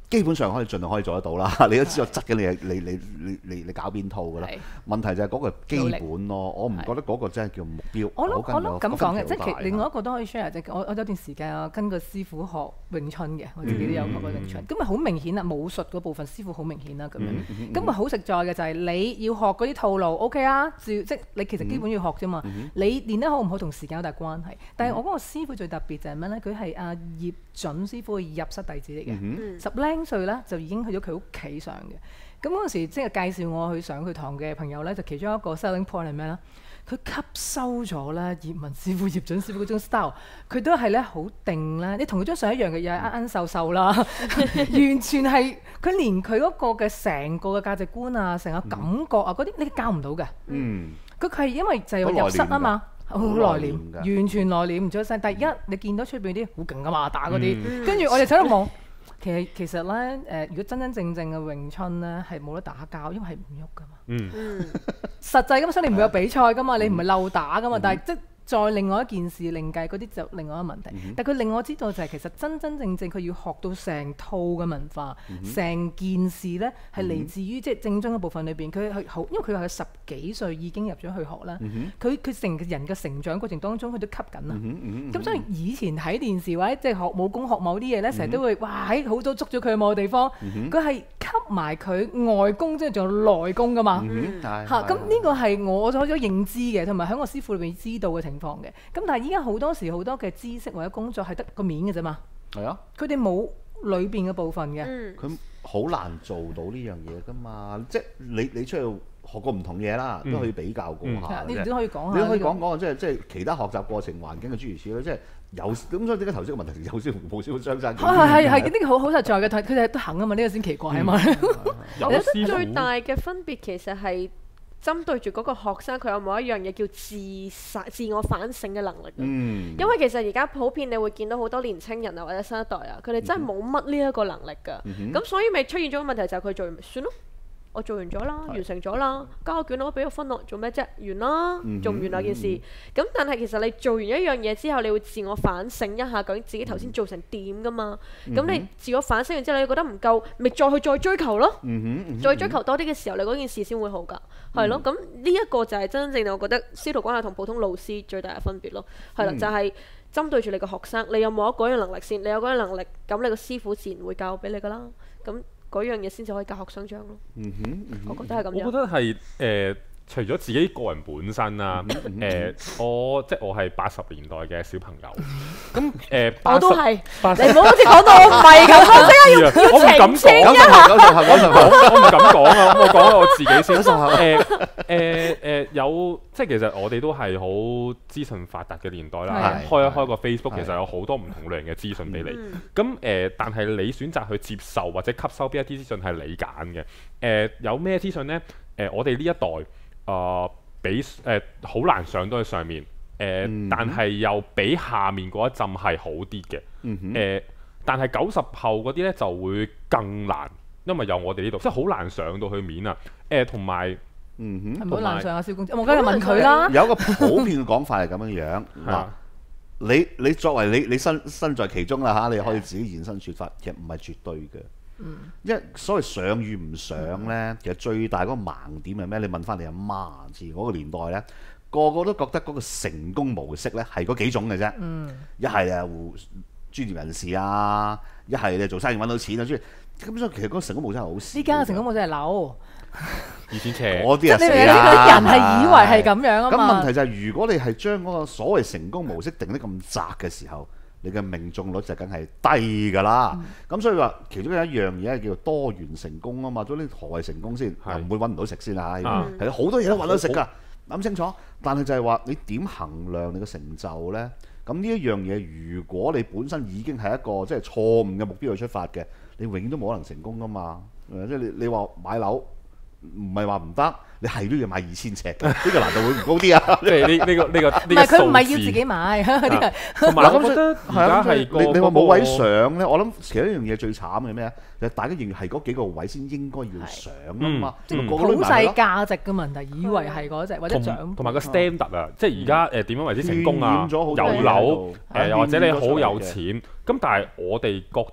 基本上可以盡量可以做得到啦。你都知道質嘅，你係你你你你你搞邊套㗎啦？問題就係嗰個基本咯。我唔覺得嗰個真係叫目標。 我諗我諗咁講嘅，即係其另外一個都可以 share 啫。我我有段時間啊，跟個師傅學詠春嘅，我自己都有學過詠春。咁咪好明顯啦，武術嗰部分師傅好明顯啦，咁樣。咁咪好實在嘅就係你要學嗰啲套路 OK 啊，照即係你其實基本要學啫嘛。你練得好唔好同時間有大關係。但係我嗰個師傅最特別就係咩咧？佢係阿葉準師傅嘅入室弟子嚟嘅，十零歲咧就已經去咗佢屋企上嘅。咁嗰陣時即係介紹我去上佢堂嘅朋友咧，就其中一個 selling point 係咩咧？佢吸收咗咧葉問師傅、葉準師傅嗰種 style，佢都係咧好定咧。你同佢張相一樣嘅，又係奀奀瘦瘦啦，完全係佢連佢嗰個嘅成個嘅價值觀啊、成個感覺啊嗰啲，你教唔到嘅。嗯，佢係因為就係入室啊嘛。好內斂，完全內斂唔出聲。但係而家你見到出邊啲好勁噶嘛，打嗰啲，跟住我哋喺度望，其實其實咧誒，如果真真正正嘅詠春咧係冇得打交，因為係唔喐噶嘛。嗯，實際咁所以你唔會有比賽噶嘛，你唔係漏打噶嘛。但係即再另外一件事另計，嗰啲就另外一個問題。但係佢令我知道就係其實真真正正佢要學到成套嘅文化，成件事咧係嚟自於即係正宗嘅部分裏邊。佢係好，因為佢係十幾歲已經入咗去學啦。佢佢成個人嘅成長過程當中，佢都吸緊啊。咁所以以前睇電視或者即係學武功學某啲嘢咧，成日都會哇喺好早捉咗佢去某個地方，佢係吸埋佢外功，即係仲有內功噶嘛。嚇，咁呢個係我所咗認知嘅，同埋喺我師傅裏邊知道嘅情況。嘅，咁但係依家好多時好多嘅知識或者工作係得個面嘅啫嘛，係啊，佢哋冇裏邊嘅部分嘅， 佢好難做到呢樣嘢噶嘛，即係你你出去學過唔同嘢啦，都可以比較過下， 你都可以講下， 你可以講講即係即係其他學習過程環境嘅諸如此類，即係有咁所以點解頭先個問題有師傅冇師傅相爭？ 係係係呢個好好實在嘅，佢哋都肯啊嘛，呢個先奇怪啊嘛。 我覺得最大嘅分別其實係針對住嗰個學生，佢有冇一樣嘢叫自自我反省嘅能力？嗯，因為其實而家普遍你會見到好多年青人啊，或者新一代啊，佢哋真係冇乜呢一個能力㗎。咁、嗯、哼所以咪出現咗個問題，就係佢做完咪算咯。我做完咗啦，完成咗啦，交個卷我俾個分落，做咩啫？完啦，做唔完那件事。咁但係其實你做完一樣嘢之後，你會自我反省一下，究竟自己頭先做成點噶嘛？咁你自我反省完之後，你覺得唔夠，咪再去再追求咯。再追求多啲嘅時候，你嗰件事先會好㗎。係咯，咁呢一個就係真正我覺得師徒關係同普通老師最大嘅分別咯。係啦，就係針對住你個學生，你有冇一嗰樣能力先？你有嗰樣能力，咁你個師傅自然會教俾你㗎啦。咁嗰樣嘢先至可以教學相長咯。嗯哼，嗯哼我覺得係咁樣。 我覺得係誒、呃，除咗自己個人本身啦，誒、呃，我即係我係八十年代嘅小朋友。咁誒， 我都係。 你唔好好似講到我唔係咁咯，即刻要要澄清一下。 我唔敢講啊，咁我講我自己先。誒誒誒，有即係其實我哋都係好資訊發達嘅年代啦。開一開個 Facebook，其實有好多唔同類型嘅資訊俾你。咁誒，但係你選擇去接受或者吸收邊一啲資訊係你揀嘅。誒，有咩資訊呢？誒，我哋呢一代。啊、呃，比誒好、呃、難上到去上面，誒、呃，嗯、但係又比下面嗰一陣係好啲嘅，誒、嗯哼呃，但係九十後嗰啲咧就會更難，因為有我哋呢度，即係好難上到去面啊，誒、呃，同埋， 嗯哼，係咪好難上啊？蕭公子，我梗係問佢啦。 有一個普遍嘅講法係咁樣樣，嗱，你你作為你你身身在其中啦嚇，你可以自己現身説法，其實唔係絕對嘅。嗯，因為所謂上與唔上咧，嗯、其實最大嗰個盲點係咩？你問翻你阿媽，自嗰個年代咧，個個都覺得嗰個成功模式咧係嗰幾種嘅啫。嗯，一係啊，專業人士啊，一係你做生意揾到錢啊，專業。咁所以其實嗰個成功模式係好少。 呢家嘅成功模式係樓。 二千尺， 嗰啲啊死啦！ 人係以為係咁樣啊嘛。 咁問題就係，如果你係將嗰個所謂成功模式定得咁窄嘅時候，你嘅命中率就梗係低㗎啦。咁、嗯、所以話其中有一樣嘢係叫做多元成功啊嘛。咁呢何謂成功先？又唔會揾唔到食先啊。係好、嗯、多嘢都揾到食㗎，諗清楚。但係就係話你點衡量你嘅成就呢？咁呢一樣嘢，如果你本身已經係一個即係錯誤嘅目標去出發嘅，你永遠都冇可能成功㗎嘛。即係你你話買樓。唔係話唔得，你係都要買二千尺，呢個難度會唔高啲啊？即係呢呢個呢個呢個數字。唔係佢唔係要自己買，啲係。同埋我覺得而家係你你話冇位上咧，我諗其實一樣嘢最慘嘅咩啊？就大家認為係嗰幾個位先應該要上啊嘛。即係普世價值嘅問題，以為係嗰隻或者獎。同埋個 standard 啊，即係而家誒點樣為之成功啊？有樓誒，又或者你好有錢咁，但係我哋覺得。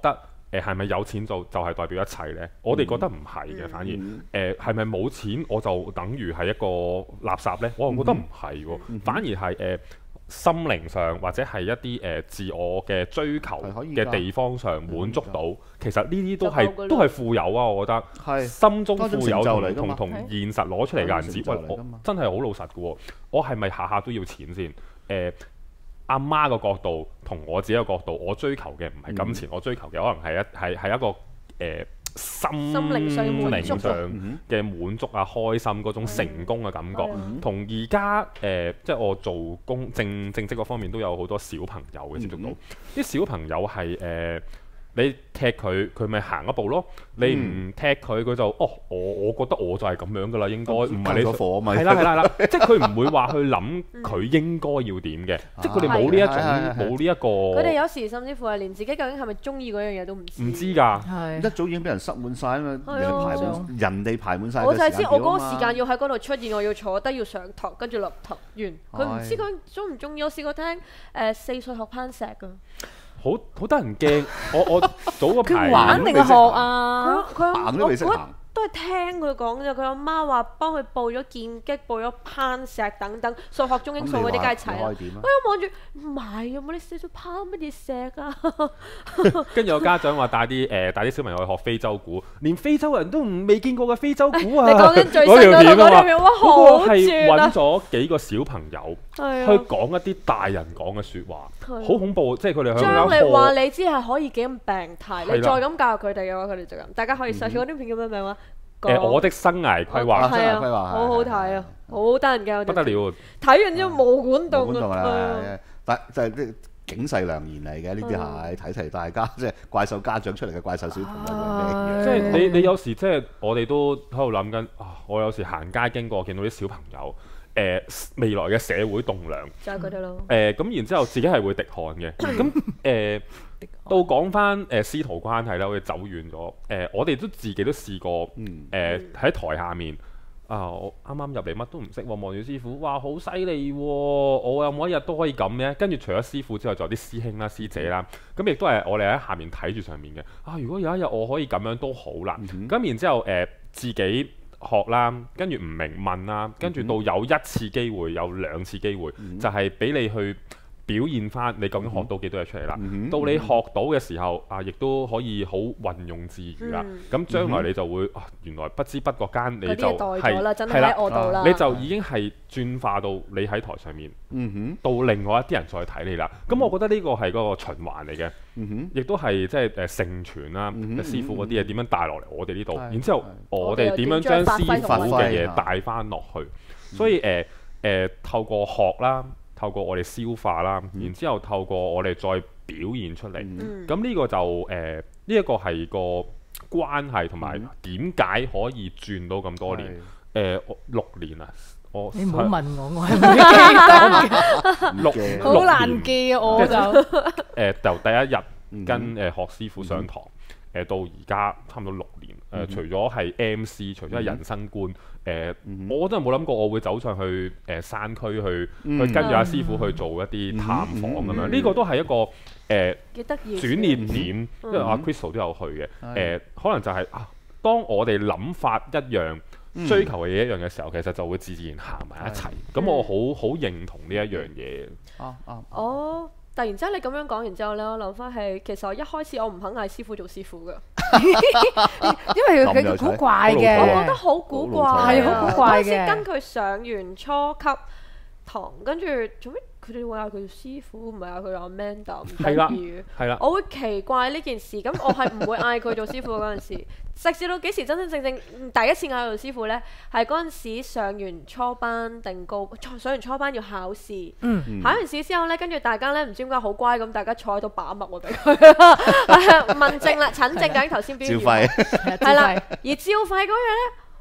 誒係咪有錢就就係代表一切呢？我哋覺得唔係嘅，反而誒係咪冇錢我就等於係一個垃圾呢？我又覺得唔係喎，反而係誒心靈上或者係一啲誒自我嘅追求嘅地方上滿足到，其實呢啲都係都係富有啊！我覺得心中富有同同同現實攞出嚟嘅銀紙，喂，我真係好老實嘅喎，我係咪下下都要錢先？誒阿媽個角度同我自己個角度，我追求嘅唔係金錢，我追求嘅可能係一係係一個誒心心靈上滿足嘅滿足啊，開心嗰種成功嘅感覺，同而家誒即係我做工正正職嗰方面都有好多小朋友嘅接觸到，啲小朋友係誒。你踢佢，佢咪行一步咯。你唔踢佢，佢就哦，我我覺得我就係咁樣噶啦，應該唔係你咗火咪係啦係啦係啦，即係佢唔會話去諗佢應該要點嘅，即係佢哋冇呢一種冇呢一個。 佢哋有時甚至乎係連自己究竟係咪中意嗰樣嘢都唔知。 唔知㗎， 一早已經俾人塞滿晒啊嘛，人哋排滿，人哋排滿晒。 我就係知我嗰個時間要喺嗰度出現，我要坐低要上堂，跟住落堂完。佢唔知佢中唔中意。我試過聽誒四歲學攀石㗎。 好好得人驚，我我早嗰排佢玩定學啊？ 佢佢行都未識行， 都係聽佢講啫。佢阿媽話幫佢報咗劍擊、報咗攀石等等，數學、中英數嗰啲梗係齊啦。我一望住唔係啊，冇你四歲攀乜嘢石啊？ 跟住有家長話帶啲誒帶啲小朋友去學非洲鼓，連非洲人都唔未見過嘅非洲鼓啊！ 你講緊最新嗰條嗰條片，哇好轉啊！係揾咗幾個小朋友去講一啲大人講嘅説話，好恐怖！即係佢哋將你話你知係可以幾咁病態，你再咁教育佢哋嘅話，佢哋就咁。大家可以 search 嗰啲片叫咩名話？ 誒，我的生涯規劃係啊，好好睇啊，好得人驚， 不得了！ 睇完之後冇管動啊！但就係啲警世良言嚟嘅，呢啲係提提大家，即係怪獸家長出嚟嘅怪獸小朋友。 即係你你有時即係我哋都喺度諗緊啊！我有時行街經過，見到啲小朋友。誒未來嘅社會棟梁就係佢哋咯。 誒咁然之後自己係會滴汗嘅。咁誒到講翻誒師徒關係啦，我哋走遠咗。誒我哋都自己都試過誒喺台下面啊，我啱啱入嚟乜都唔識喎，望住師傅，哇好犀利喎！我有冇一日都可以咁嘅？跟住除咗師傅之外，仲有啲師兄啦、師姐啦，咁亦都係我哋喺下面睇住上面嘅。啊，如果有一日我可以咁樣都好啦。咁然之後誒自己學啦，跟住唔明問啦，跟住到有一次機會，有兩次機會，嗯、就係俾你去表現翻你究竟學到幾多嘢出嚟啦。嗯、到你學到嘅時候，啊，亦都可以好運用自如啦。咁、嗯、將來你就會啊，原來不知不覺間你就係係啦，你就已經係轉化到你喺台上面，嗯、哼到另外一啲人再睇你啦。咁、嗯、我覺得呢個係嗰個循環嚟嘅。亦都係即係誒承傳啦，師傅嗰啲嘢點樣帶落嚟我哋呢度，然之後我哋點樣將師傅嘅嘢帶翻落去，所以誒誒透過學啦，透過我哋消化啦，然之後透過我哋再表現出嚟，咁呢個就誒呢一個係個關係同埋點解可以轉到咁多年？誒六年啊！我你唔好問我，我係唔記得六好難記啊！我就誒由第一日跟誒學師傅上堂，誒到而家差唔多六年。誒除咗係 M C，除咗係人生觀，誒我真係冇諗過我會走上去誒山區去去跟住阿師傅去做一啲探訪咁樣。呢個都係一個誒轉捩點，因為阿 Crystal 都有去嘅。誒可能就係啊，當我哋諗法一樣。追求嘅嘢一樣嘅時候，其實就會自然行埋一齊。咁我好好認同呢一樣嘢。 啊啊！哦，突然之間你咁樣講完之後咧，我諗翻係其實我一開始我唔肯嗌師傅做師傅㗎， 因為佢好怪嘅， 我覺得好古怪， 係好古怪嘅。 嗰時跟佢上完初級堂，跟住做咩？佢哋會嗌佢做師傅，唔係嗌佢阿 Amanda，唔得意嘅。係啦，我會奇怪呢件事。咁我係唔會嗌佢做師傅嗰陣時。直至到幾時真真正正第一次嗌佢做師傅呢？係嗰陣時上完初班定高，上完初班要考試。嗯、考完試之後呢，跟住大家呢唔知點解好乖咁，大家坐喺度把脈喎俾佢。問症啦，診症緊頭先邊？照肺。係啦，而照肺嗰樣呢。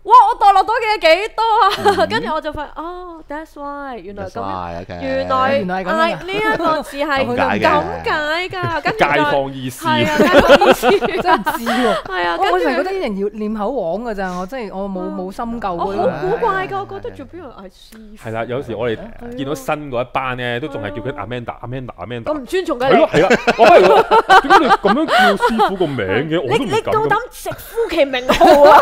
哇！我墮落到嘅幾多啊？跟住我就發現哦 ，that's why 原來咁樣，原來原來係咁嗌呢一個字係咁解㗎，跟住街坊意思係啊，街坊意思真係知喎。 係啊， 我跟住成日覺得啲人要念口簧㗎咋，我真係我冇冇深究我嗰好古怪㗎，我覺得做邊個嗌師傅？ 係啦，有時我哋見到新嗰一班咧，都仲係叫佢 Amanda、Amanda、Amanda。 咁唔尊重嘅係咯，係啊，我係咯，點解你咁樣叫師傅個名嘅？我都唔你你夠敢。 膽直呼其名號啊！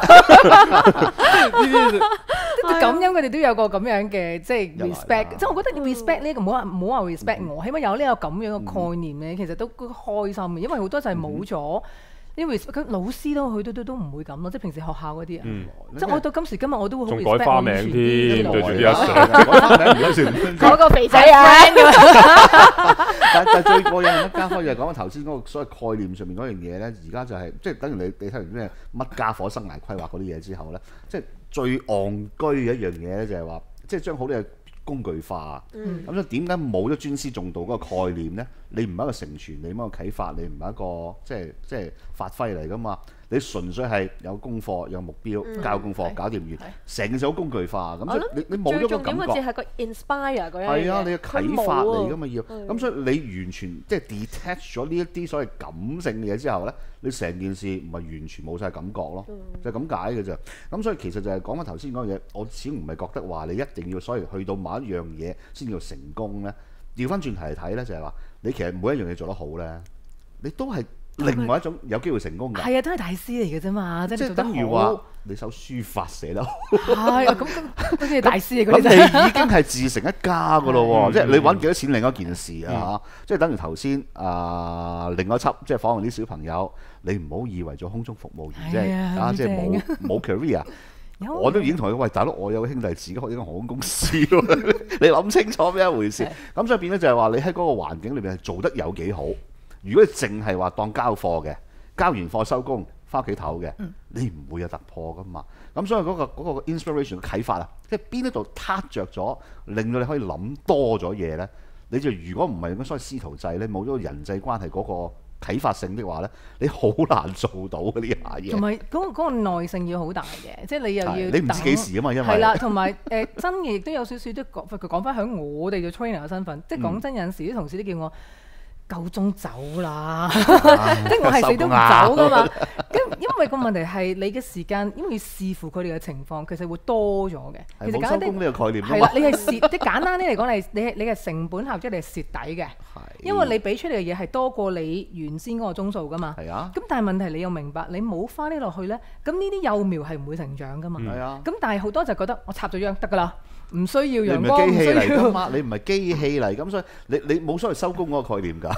即係咁樣，佢哋都有個咁樣嘅即係 respect，即係我覺得 respect 呢個唔好話唔好話 respect 我，起碼有呢個咁樣嘅概念咧，其實都開心嘅，因為好多就係冇咗。因為佢老師都佢都都都唔會咁咯，即係平時學校嗰啲啊，即係我到今時今日我都會好 respect 仲改花名添，對住啲阿 Sir， 改花名唔該算。 嗰個肥仔啊！ 但但最過癮乜家科就係講緊頭先嗰個所謂概念上面嗰樣嘢咧，而家就係即係等於你你睇完咩乜家伙生涯規劃嗰啲嘢之後咧，即係最戇居嘅一樣嘢咧，就係話即係將好多嘢工具化。咁所以點解冇咗尊師重道嗰個概念咧？你唔係一個承傳，你唔係一個啟發，你唔係一個即係即係發揮嚟噶嘛？你純粹係有功課、有目標、交功課、搞掂完，成件事好工具化。咁所以你你冇咗個感覺。 最重點嘅字係個 inspire 嗰樣嘢。 係啊，你嘅啟發嚟噶嘛要。咁所以你完全即係 detach 咗呢一啲所謂感性嘅嘢之後咧，你成件事唔係完全冇晒感覺咯，就係咁解嘅啫。咁所以其實就係講翻頭先嗰樣嘢，我始終唔係覺得話你一定要所謂去到某一樣嘢先叫成功咧。調翻轉頭嚟睇咧，就係話你其實每一樣嘢做得好咧，你都係另外一種有機會成功㗎。 係啊，都係大師嚟嘅啫嘛，即係做得等於話你首書法寫得好， 係啊，咁咁好似大師嚟嗰啲咁你已經係自成一家㗎咯喎！即係你揾幾多錢另一件事啊，即係等於頭先啊另外一輯，即係訪問啲小朋友，你唔好以為做空中服務員啫，啊即係冇冇 career。我都已經同佢喂大佬，我有個兄弟自己開呢間航空公司喎，你諗清楚咩一回事？咁所以變咗就係話你喺嗰個環境裏邊係做得有幾好。如果你淨係話當交課嘅，交完課收工翻屋企唞嘅，你唔會有突破噶嘛。咁所以嗰個嗰個 inspiration 嘅啟發啊，即係邊一度撻着咗，令到你可以諗多咗嘢咧。你就如果唔係咁所謂師徒制咧，冇咗個人際關係嗰個啟發性的話咧，你好難做到嘅呢下嘢。 同埋嗰個嗰個耐性要好大嘅，即係你又要你唔知幾時啊嘛，因為係啦，同埋誒真嘅亦都有少少都講，佢講翻響我哋做 trainer 嘅身份，即係講真有陣時啲同事都叫我夠鐘走啦，即係我係死都唔走噶嘛。咁因為個問題係你嘅時間，因為要視乎佢哋嘅情況，其實會多咗嘅。其實冇收工呢個概念係啦，你係蝕，即係簡單啲嚟講，你你係你係成本效益，你係蝕底嘅。因為你俾出嚟嘅嘢係多過你原先嗰個鐘數噶嘛。係啊。咁但係問題你又明白，你冇花呢落去咧，咁呢啲幼苗係唔會成長噶嘛。係啊。咁但係好多就覺得我插咗秧得㗎啦。唔需要陽光， 你唔係機器嚟㗎嘛？你唔係機器嚟，咁所以你你冇所謂收工嗰個概念㗎。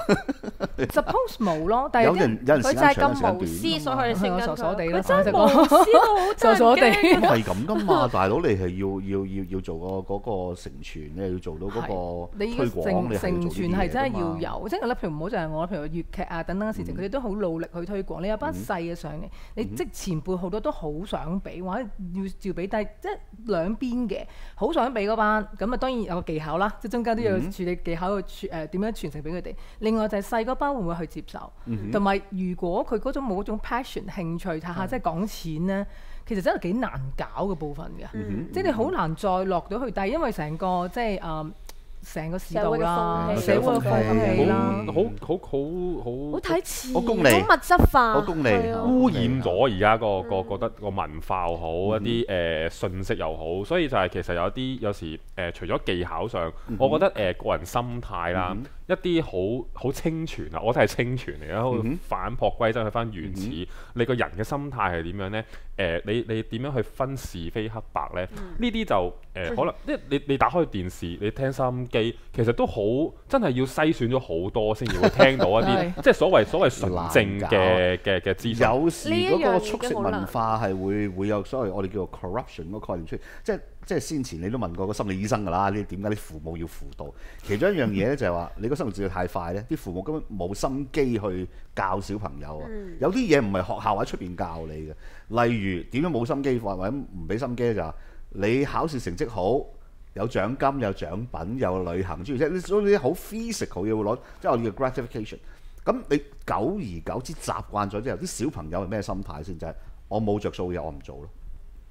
Suppose 冇咯，但係有人有人時間長，時間短。 無私，所以佢哋性格傻傻地啦， 真係無私到好傻傻地。 係咁㗎嘛，大佬你係要要要要做個嗰個成傳，你要做到嗰個推廣，你成傳係真係要有。 有，即係咧，譬如唔好就係我，譬如粵劇啊等等嘅事情，佢哋都好努力去推廣。你有班細嘅上嚟，你即前輩好多都好想俾，或者要照俾，但係即係兩邊嘅好想俾嗰班。咁啊當然有個技巧啦，即係中間都要處理技巧去誒點樣傳承俾佢哋。另外就係細嗰班會唔會去接受，同埋如果佢嗰種冇嗰種 passion 興趣，下下即係講錢咧，其實真係幾難搞嘅部分嘅，即係你好難再落到去。但係因為成個即係誒。成個時代啦，社會嘅風氣啦， 好好好好好睇似， 好功利， 好物質化， 好功利， 污染咗而家個個覺得個文化又好，一啲誒信息又好，所以就係其實有啲有時誒除咗技巧上，我覺得誒個人心態啦，一啲好好清泉啊，我覺得係清泉嚟嘅，反璞歸真去翻原始，你個人嘅心態係點樣咧？誒，你你點樣去分是非黑白咧？呢啲就誒可能，即係你你打開電視，你聽收音機，其實都好真係要篩選咗好多先至會聽到一啲，即係所謂所謂純正嘅嘅嘅資訊。 有時嗰個速食文化係會會有所謂我哋叫做 corruption 嗰個概念出嚟，即係即係先前你都問過個心理醫生㗎啦，呢點解啲父母要輔導？其中一樣嘢咧就係話你個生活節奏太快咧，啲父母根本冇心機去教小朋友啊。有啲嘢唔係學校或者出邊教你嘅。例如點樣冇心機或者唔俾心機就係你考試成績好，有獎金、有獎品、有旅行，諸如即係所以啲好 physical 嘢會攞，即係我哋叫 gratification。咁你久而久之習慣咗之後，啲小朋友係咩心態先？就係我冇着數嘅嘢我唔做咯。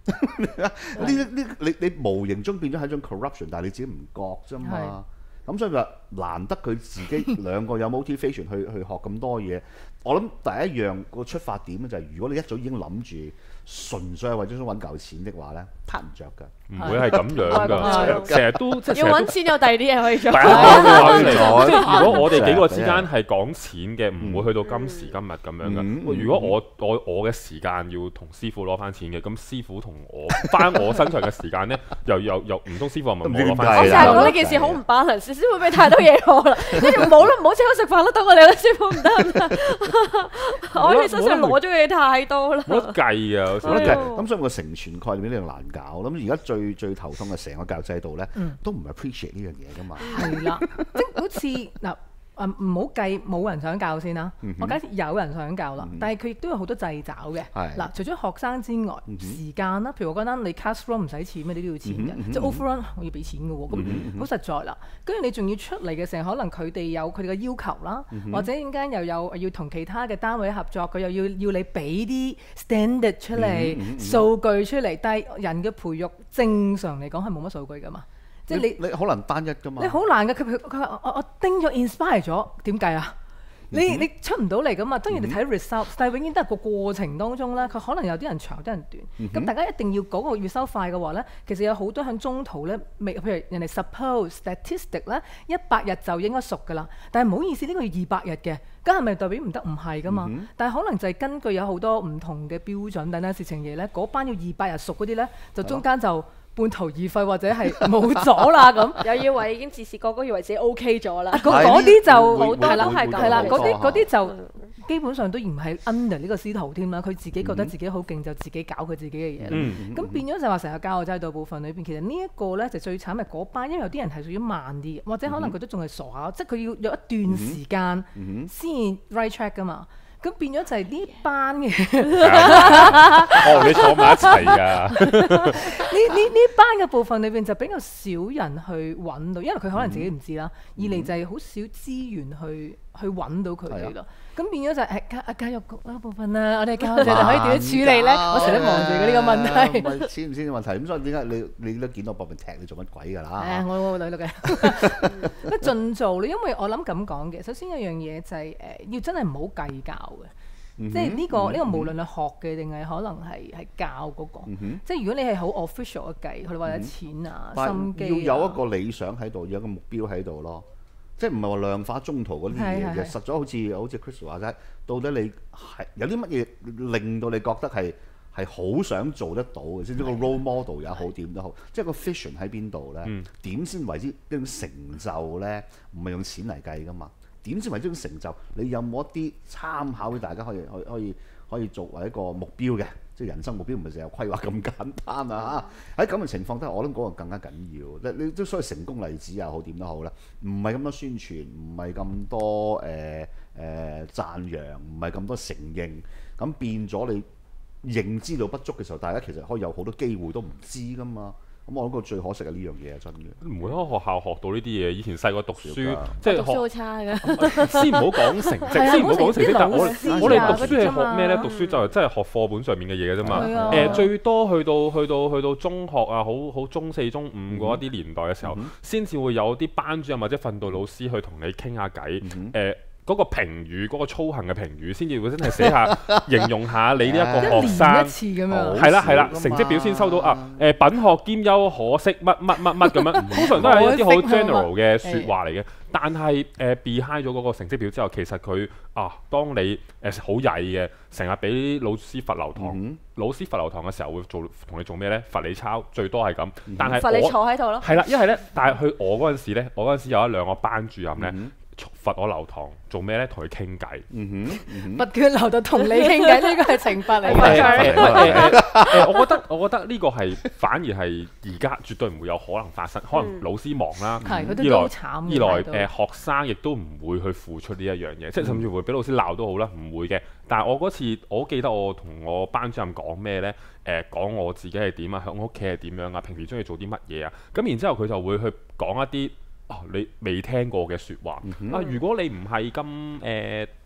呢呢你你無形中變咗係一種 corruption， 但係你自己唔覺啫嘛。咁所以話難得佢自己兩個有 motivation 去去學咁多嘢。我諗第一樣個出發點咧就係，如果你一早已經諗住純粹係為咗想揾嚿錢的話咧，拍唔着㗎。 唔會係咁樣㗎，成日都即係要揾錢有第二啲嘢可以做。 即係如果我哋幾個之間係講錢嘅，唔會去到今時今日咁樣㗎。如果我我我嘅時間要同師傅攞翻錢嘅，咁師傅同我翻我身上嘅時間咧，又又又唔通師傅係咪冇攞翻錢？ 我成日講呢件事好唔 balance，師傅俾太多嘢我啦，你唔好啦，唔好請我食飯啦，等我哋啦，師傅唔得唔得，我喺你身上攞咗嘅嘢太多啦。 冇得計啊！ 冇得計。咁所以個成全概念呢樣難搞。咁而家最最最頭痛嘅成個教育制度咧，嗯、都唔係 appreciate 呢樣嘢噶嘛。係啦， 即係好似嗱，誒唔好計冇人想教先啦。嗯、哼我假設有人想教啦，嗯、哼但係佢亦都有好多掣肘嘅。嗱的，除咗學生之外，嗯、哼時間啦，譬如我覺得你 classroom 唔使錢咩，你都要錢嘅。嗯、哼即係 overrun 我要俾錢嘅喎，咁好、嗯、哼實在啦。跟住你仲要出嚟嘅時候，可能佢哋有佢哋嘅要求啦，嗯、哼或者陣間又有要同其他嘅單位合作，佢又要要你俾啲 standard 出嚟、嗯、哼數據出嚟。但係人嘅培育正常嚟講係冇乜數據㗎嘛。即係你， 你好難單一㗎嘛？ 你好難㗎，佢佢佢話我我叮咗 inspire 咗，點計啊？你你出唔到嚟㗎嘛？當然你睇 result，但係永遠都係個過程當中咧，佢可能有啲人長，有啲人短。咁大家一定要嗰個月收快嘅話咧，其實有好多喺中途咧，未譬如人哋 suppose statistic 咧，一百日就應該熟㗎啦。但係唔好意思，呢個要二百日嘅，咁係咪代表唔得？唔係㗎嘛。但係可能就係根據有好多唔同嘅標準等等事情嘢咧，嗰班要二百日熟嗰啲咧，就中間就半途而廢或者係冇咗啦咁， 又以為已經自視過高，以為自己 OK 咗啦。 嗰嗰啲就好多都係咁， 係啦，嗰啲嗰啲就基本上都唔係 under 呢個師徒添啦。佢自己覺得自己好勁，就自己搞佢自己嘅嘢。咁變咗就話成個教育制度部分裏邊，其實呢一個咧就最慘係嗰班，因為有啲人係屬於慢啲嘅，或者可能佢都仲係傻下，即係佢要有一段時間先 right track 噶嘛。咁變咗就係呢班嘅， 哦，你坐埋一齊㗎。 呢呢呢班嘅部分裏邊就比較少人去揾到，因為佢可能自己唔知啦。二嚟就係好少資源去去揾到佢哋咯。咁變咗就係教教育局嗰部分啦，我哋教育就可以點樣處理咧？我成日都望住佢呢個問題。 唔係錢唔錢嘅問題，咁所以點解你你都見到搏命踢你做乜鬼㗎啦？ 係啊，我我女女嘅，乜盡做咧？因為我諗咁講嘅，首先有樣嘢就係誒，要真係唔好計較嘅。即係呢個呢個無論係學嘅定係可能係係教嗰個，即係如果你係好 official 嘅計，佢哋話有錢啊、心機要有一個理想喺度，有一個目標喺度咯。即係唔係話量化中途嗰啲嘢嘅，實咗好似好似 Chris 話齋，到底你係有啲乜嘢令到你覺得係係好想做得到嘅，即係個 role model 也好點都好，即係個 vision 喺邊度咧？點先為之一種成就咧？唔係用錢嚟計㗎嘛？點先為之一種成就？你有冇一啲參考俾大家可以可以可以可以作為一個目標嘅？即係人生目標唔係淨係有規劃咁簡單啊！喺咁嘅情況底下，我諗嗰個更加緊要。你你都所謂成功例子又好點都好啦，唔係咁多宣傳，唔係咁多誒誒讚揚，唔係咁多承認，咁變咗你認知到不足嘅時候，大家其實可以有好多機會都唔知㗎嘛。咁我諗個最可惜係呢樣嘢啊，真嘅。 唔會喺學校學到呢啲嘢。以前細個讀書， 即係讀書好差嘅。 先唔好講成績，先唔好講成績。但我我哋讀書係學咩咧？讀書就係真係學課本上面嘅嘢嘅啫嘛。誒，最多去到去到去到中學啊，好好中四、中五嗰一啲年代嘅時候，先至會有啲班主任或者訓導老師去同你傾下偈。誒。嗰個評語，嗰、嗰個操行嘅評語，先至會真係寫下形容下你呢一個學生，係啦係啦，成績表先收到啊！誒、呃、品學兼優，可惜乜乜乜乜咁樣，通常都係一啲好 general 嘅説話嚟嘅。但係誒 behind 咗嗰個成績表之後，其實佢啊，當你誒好曳嘅，成日俾老師罰留堂，嗯、老師罰留堂嘅時候會做同你做咩咧？罰你抄，最多係咁。但係罰你坐喺度咯。 係啦，一係咧，但係去我嗰陣時咧，我嗰陣時有一兩個班主任咧。嗯罰我留堂做咩咧？同佢傾偈。嗯哼，罰佢留到同你傾偈，呢個係懲罰嚟嘅。我覺得我覺得呢個係反而係而家絕對唔會有可能發生。可能老師忙啦，二來二來誒學生亦都唔會去付出呢一樣嘢，即係甚至會俾老師鬧都好啦，唔會嘅。但係我嗰次我記得我同我班主任講咩咧？誒講我自己係點啊，喺我屋企係點樣啊，平時中意做啲乜嘢啊？咁然之後佢就會去講一啲。哦，你未聽過嘅説話、嗯、哼啊！如果你唔係咁誒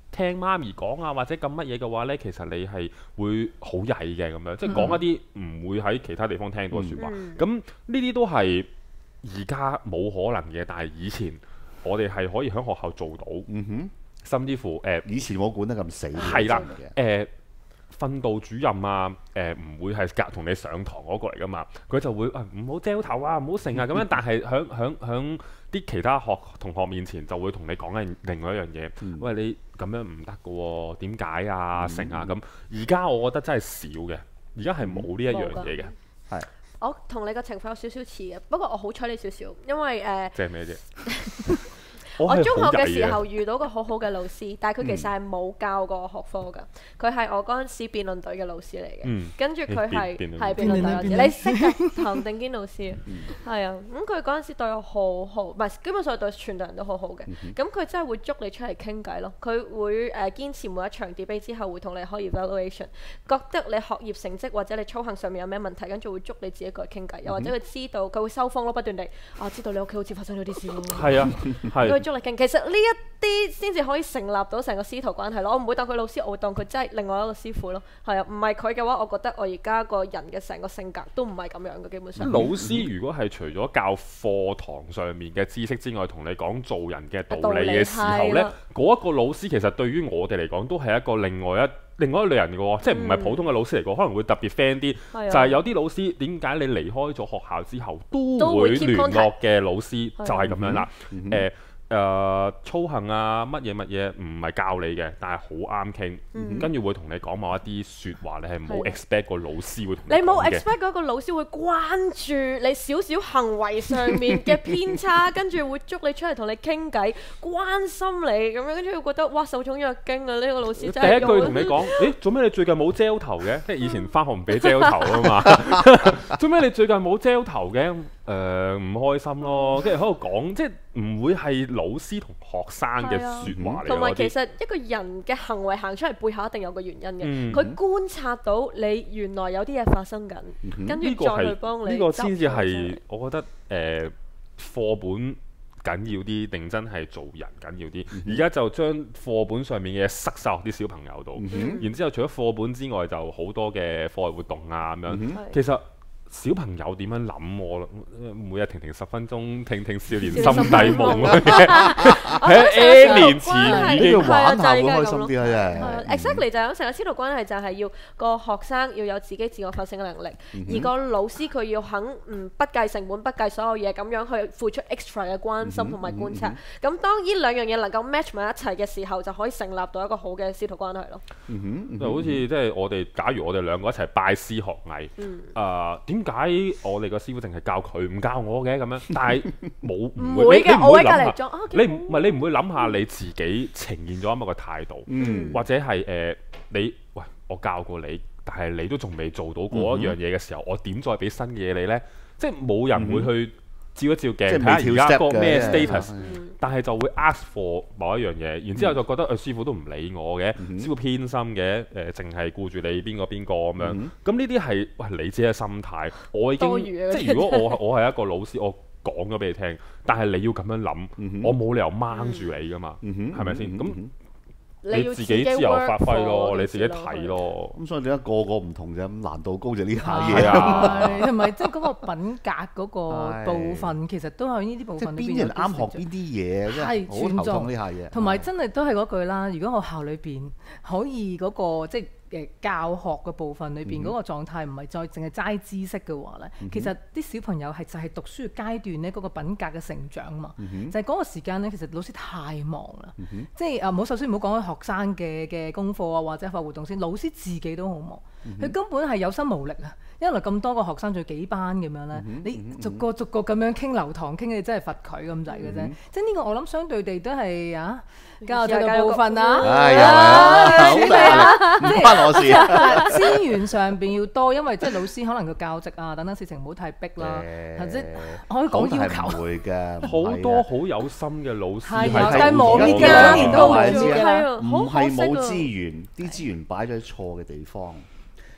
聽媽咪講啊，或者咁乜嘢嘅話呢，其實你係會好曳嘅咁樣，即係講一啲唔會喺其他地方聽到嘅説話。咁呢啲都係而家冇可能嘅，但係以前我哋係可以喺學校做到。嗯哼，甚至乎誒，呃、 以前我管得咁死。 係啦，誒。訓導主任啊，誒、呃、唔會係隔同你上堂嗰個嚟噶嘛，佢就會啊唔好焦頭啊，唔好成啊咁樣，但係響響響啲其他學同學面前就會同你講緊另外一樣嘢，嗯、喂你咁樣唔得噶喎，點解啊成啊咁？而家我覺得真係少嘅，而家係冇呢一樣嘢嘅，係。 我同你個情況有少少似嘅，不過我好彩你少少，因為誒。呃、 即係咩啫？ 我中學嘅時候遇到個好好嘅老師，但係佢其實係冇教過學科㗎。佢係我嗰陣時辯論隊嘅老師嚟嘅，跟住佢係係辯論隊老師。你識㗎？唐定堅老師係啊，咁佢嗰陣時對我好好，唔係基本上對全隊人都好好嘅。咁佢真係會捉你出嚟傾偈咯。佢會誒堅持每一場 debate 之後會同你開 evaluation，覺得你學業成績或者你操行上面有咩問題，跟住會捉你自己過嚟傾偈，又或者佢知道佢會收風咯，不斷地啊知道你屋企好似發生咗啲事咯。係啊，係。其實呢一啲先至可以成立到成個師徒關係咯。我唔會當佢老師，我會當佢真係另外一個師傅咯。係啊，唔係佢嘅話，我覺得我而家個人嘅成個性格都唔係咁樣嘅。基本上，老師如果係除咗教課堂上面嘅知識之外，同你講做人嘅道理嘅時候呢，嗰一個老師其實對於我哋嚟講都係一個另外一另外一類人嘅喎，即係唔係普通嘅老師嚟講，可能會特別 friend 啲。就係有啲老師點解你離開咗學校之後都會聯絡嘅老師，就係咁樣啦。誒。誒、呃、操行啊，乜嘢乜嘢唔係教你嘅，但係好啱傾，跟住、嗯、會同你講某一啲説話，你係冇 expect 個老師會同你講嘅。你冇 expect 嗰個老師會關注你少少行為上面嘅偏差，跟住會捉你出嚟同你傾偈，關心你咁樣，跟住會覺得哇受寵若驚啊！呢、這個老師真係第一句同你講，誒做咩你最近冇遮頭嘅？即係以前返學唔俾遮頭啊嘛，做咩你最近冇遮頭嘅？誒唔、呃、開心咯，跟住喺度講，即係唔會係老師同學生嘅説話嚟。同埋、啊、其實一個人嘅行為行出嚟背後一定有個原因嘅，佢、嗯、觀察到你原來有啲嘢發生緊，嗯、跟住再去幫你。呢、呢個先至係我覺得誒、呃、課本緊要啲，定真係做人緊要啲。而家、嗯、就將課本上面嘅嘢塞晒落啲小朋友度，嗯、然之後除咗課本之外，就好多嘅課外活動啊咁樣。嗯、其實小朋友點樣諗我？每日停停十分鐘，聽聽少年心底夢。喺 N 年前已經玩下會開心啲啊！真係。Exactly 就係成個師徒關係就係要個學生要有自己自我發聲嘅能力，而個老師佢要肯唔不計成本、不計所有嘢咁樣去付出 extra 嘅關心同埋觀察。咁當呢兩樣嘢能夠 match 埋一齊嘅時候，就可以成立到一個好嘅師徒關係咯。就好似即係我哋，假如我哋兩個一齊拜師學藝，誒點？點解我哋個師傅淨係教佢唔教我嘅咁樣？但係冇唔會，你唔會諗下，你唔係你唔會諗下你自己呈現咗咁一個態度，或者係誒你喂我教過你，但係你都仲未做到嗰一樣嘢嘅時候，我點再俾新嘅嘢你呢？即係冇人會去照一照鏡睇下而家個咩 status。但係就會 ask for 某一樣嘢，然之後就覺得誒、呃、師傅都唔理我嘅，嗯、哼師傅偏心嘅，誒淨係顧住你邊個邊個咁樣。咁呢啲係喂你自己嘅心態。我已經即係如果我我係一個老師，我講咗俾你聽，但係你要咁樣諗，嗯、哼我冇理由掹住你噶嘛，係咪先？咁你自己自由發揮咯，你自己睇咯。咁所以點解個個唔同啫？咁難度高就呢下嘢啊！ 同埋即係嗰個品格嗰個部分，其實都係呢啲部分裏邊。邊啲人啱學邊啲嘢，真係好頭痛呢下嘢。同埋真係都係嗰句啦。如果學校裏邊可以嗰個即係誒教學嘅部分裏邊嗰個狀態唔係再淨係齋知識嘅話咧，其實啲小朋友係就係讀書嘅階段咧，嗰個品格嘅成長嘛。就係嗰個時間咧，其實老師太忙啦。即係啊，唔好首先唔好講學生嘅嘅功課啊，或者課外活動先，老師自己都好忙，佢、嗯、根本係有心無力啊！因為咁多個學生，仲幾班咁樣咧，嗯、你逐個逐個咁樣傾流堂傾，你真係罰佢咁滯嘅啫。嗯、即係呢個我諗相對地都係啊，教育嘅部分啊，係啊，處理啊，唔關我事啊。資源上邊要多，因為即係老師可能個教職啊等等事情唔好太逼啦，或者可以講要求。唔會嘅， 好多好有心嘅老師係但係冇呢幾年都係唔係冇資源，啲資源擺咗喺錯嘅地方。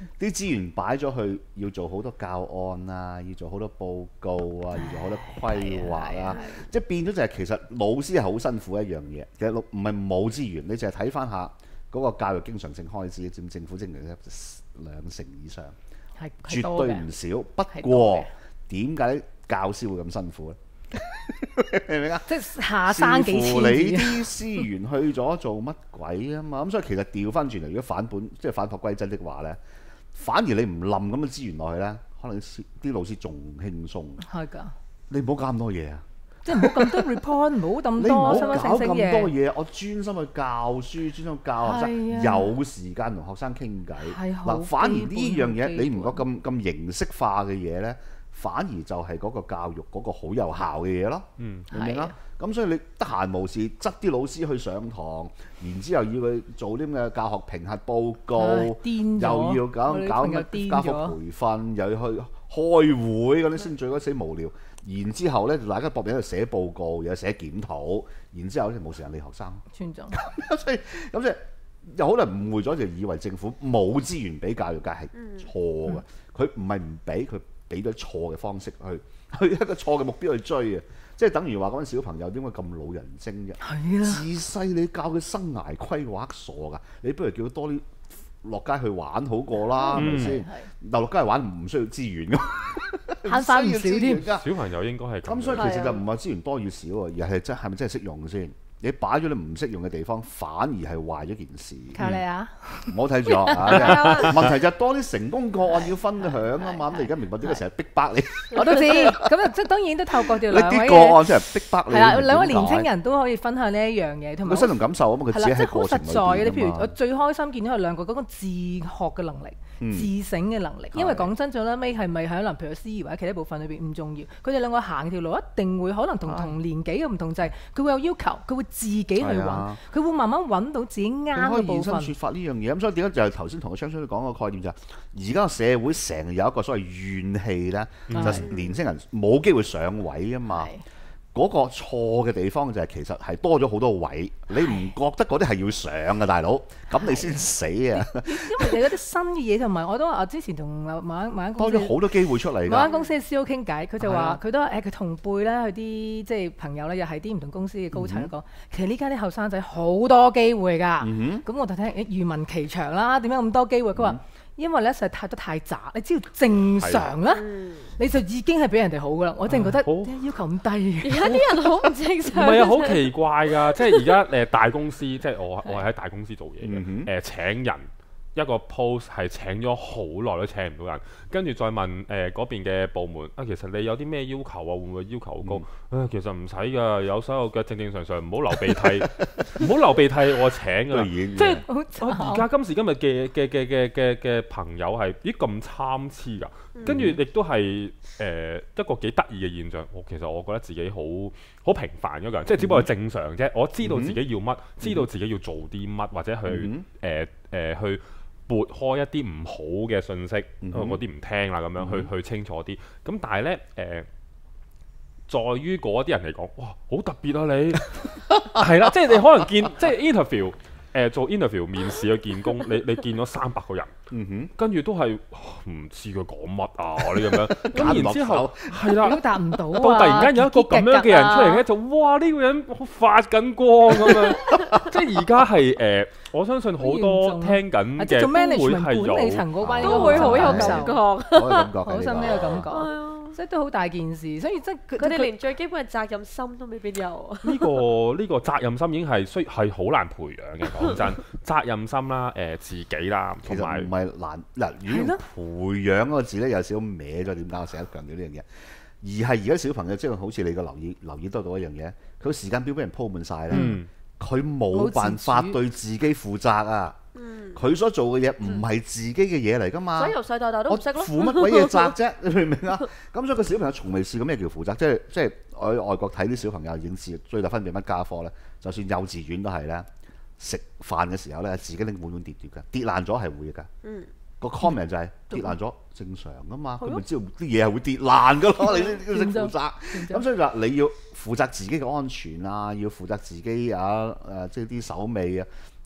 啲資源擺咗去要做好多教案啊，要做好多報告啊，要做好多規劃啊，即係變咗就係其實老師係好辛苦一樣嘢。其實唔係冇資源，你淨係睇翻下嗰個教育經常性開支佔政府經常兩成以上， 係絕對唔少。不過點解教師會咁辛苦咧？明唔明啊？ 即係下生幾千字。 你啲資源去咗做乜鬼啊嘛？咁所以其實調翻轉嚟，如果反本即係反璞歸真的話咧，反而你唔冧咁嘅資源落去咧，可能啲老師仲輕鬆。 係㗎。 你唔好搞咁多嘢啊！ 即係唔好咁多 report，唔好咁多， 你唔好搞咁多嘢，我專心去教書，專心教學生，有時間同學生傾偈。嗱，反而呢樣嘢你唔覺咁咁形式化嘅嘢咧，反而就係嗰個教育嗰個好有效嘅嘢咯。嗯，明唔明啊？咁所以你得閒無事執啲老師去上堂，然之後要佢做啲咁嘅教學評核報告，又要搞搞乜家課培訓，又要去開會嗰啲先最鬼死無聊。然之後咧，大家搏命喺度寫報告，又寫檢討，然之後咧冇時間理學生。村長，所以咁即係有好多人誤會咗，就以為政府冇資源俾教育界係錯嘅。佢唔係唔俾，佢俾咗錯嘅方式去去一個錯嘅目標去追啊！即係等於話嗰陣小朋友點解咁老人精啫？係啊！自細你教佢生涯規劃傻㗎，你不如叫佢多啲落街去玩好過啦，係咪先？嗱，落街去玩唔需要資源㗎。 慳翻唔少添， 小朋友應該係咁。 咁所以其實就唔係資源多與少喎，而係真係咪真係識用先？你擺咗你唔識用嘅地方，反而係壞咗件事。 靠你啊！ 唔好睇住我。問題就係多啲成功個案要分享啊嘛。咁你而家明白點解成日逼迫你？ 我都知。咁啊，即係當然都透過條兩位啲個案真係逼迫你。 係啦，兩位年青人都可以分享呢一樣嘢，同埋佢身同感受啊嘛。佢自己喺過程裏邊啊嘛。係啦，即係好實在嘅。你譬如我最開心見到佢兩個嗰個自學嘅能力。自省嘅能力，因為講真最撚尾係咪喺能譬如司儀或者其他部分裏邊唔重要，佢哋兩個行條路一定會可能同同年紀嘅唔同，就係佢會有要求，佢會自己去揾，佢會慢慢揾到自己啱嘅部分。可以現身説法呢樣嘢，咁所以點解就係頭先同個昌昌講個概念就係，而家個社會成日有一個所謂怨氣咧，就係年輕人冇機會上位啊嘛。嗰個錯嘅地方就係其實係多咗好多位，你唔覺得嗰啲係要上嘅大佬，咁你先死啊！ 因為你嗰啲新嘅嘢同埋，我都話我之前同某某間公司多咗好多機會出嚟㗎。 某間公司嘅 C E O 傾偈，佢就話佢都誒佢同輩咧，佢啲即係朋友咧，又係啲唔同公司嘅高層講，其實呢家啲後生仔好多機會㗎。咁我就聽語文其詳啦，點解咁多機會？佢話。因為咧實在太多太雜，你只要正常啦，你就已經係比人哋好噶啦。我淨係覺得要求咁低， 而家啲人好唔正常。 唔係啊，好奇怪㗎！即係而家誒大公司，即係我我係喺大公司做嘢嘅，誒請人一個 post 係請咗好耐都請唔到人，跟住再問誒嗰邊嘅部門啊，其實你有啲咩要求啊？會唔會要求好高？啊，其實唔使㗎，有所有嘅正正常常，唔好流鼻涕，唔好流鼻涕，我請㗎啦。即係我而家今時今日嘅嘅嘅嘅嘅嘅朋友係咦咁參差㗎，跟住亦都係誒一個幾得意嘅現象。我其實我覺得自己好好平凡咗㗎，即係只不過係正常啫。我知道自己要乜，知道自己要做啲乜，或者去誒誒去。撥開一啲唔好嘅信息，嗰啲唔聽啦，咁樣去去清楚啲。咁但係呢，誒、呃，在於嗰啲人嚟講，哇，好特別啊你，係啦，即係你可能見，即係 interview，誒、呃、做 interview 面試去見工，你你見咗三百個人，嗯、哼跟住都係唔知佢講乜啊呢咁樣，咁然之後係啦， 表達唔到， 到突然間有一個咁樣嘅人出嚟咧，就哇呢、呢個人發緊光咁樣，即係而家係誒。我相信好多聽緊嘅都會係有， 都會好有感覺， 好深呢個感覺，即係都好大件事。所以即係佢哋連最基本嘅責任心都未必有。 呢個呢個責任心已經係需係好難培養嘅。講真，責任心啦，誒自己啦， 其實唔係難嗱，如果培養嗰個字咧有少少歪咗，點解我成日強調呢樣嘢？而係而家小朋友即係好似你個留意留意得到一樣嘢，佢個時間表俾人鋪滿晒啦。佢冇辦法對自己負責啊！佢、嗯、所做嘅嘢唔係自己嘅嘢嚟㗎嘛， 所以由細到大都唔識咯。 我負乜鬼嘢責啫？你明唔明啊？咁所以個小朋友從未試過咩叫負責，即係即係我喺外國睇啲小朋友已經試最大分別乜家科咧？就算幼稚園都係咧，食飯嘅時候咧，自己拎碗碗碟碟㗎，跌爛咗係會㗎。嗯。個 comment 就係跌爛咗正常㗎嘛，佢咪知道啲嘢係會跌爛㗎咯，你都識負責。咁所以就話你要負責自己嘅安全啊，要負責自己啊誒，即係啲手尾啊。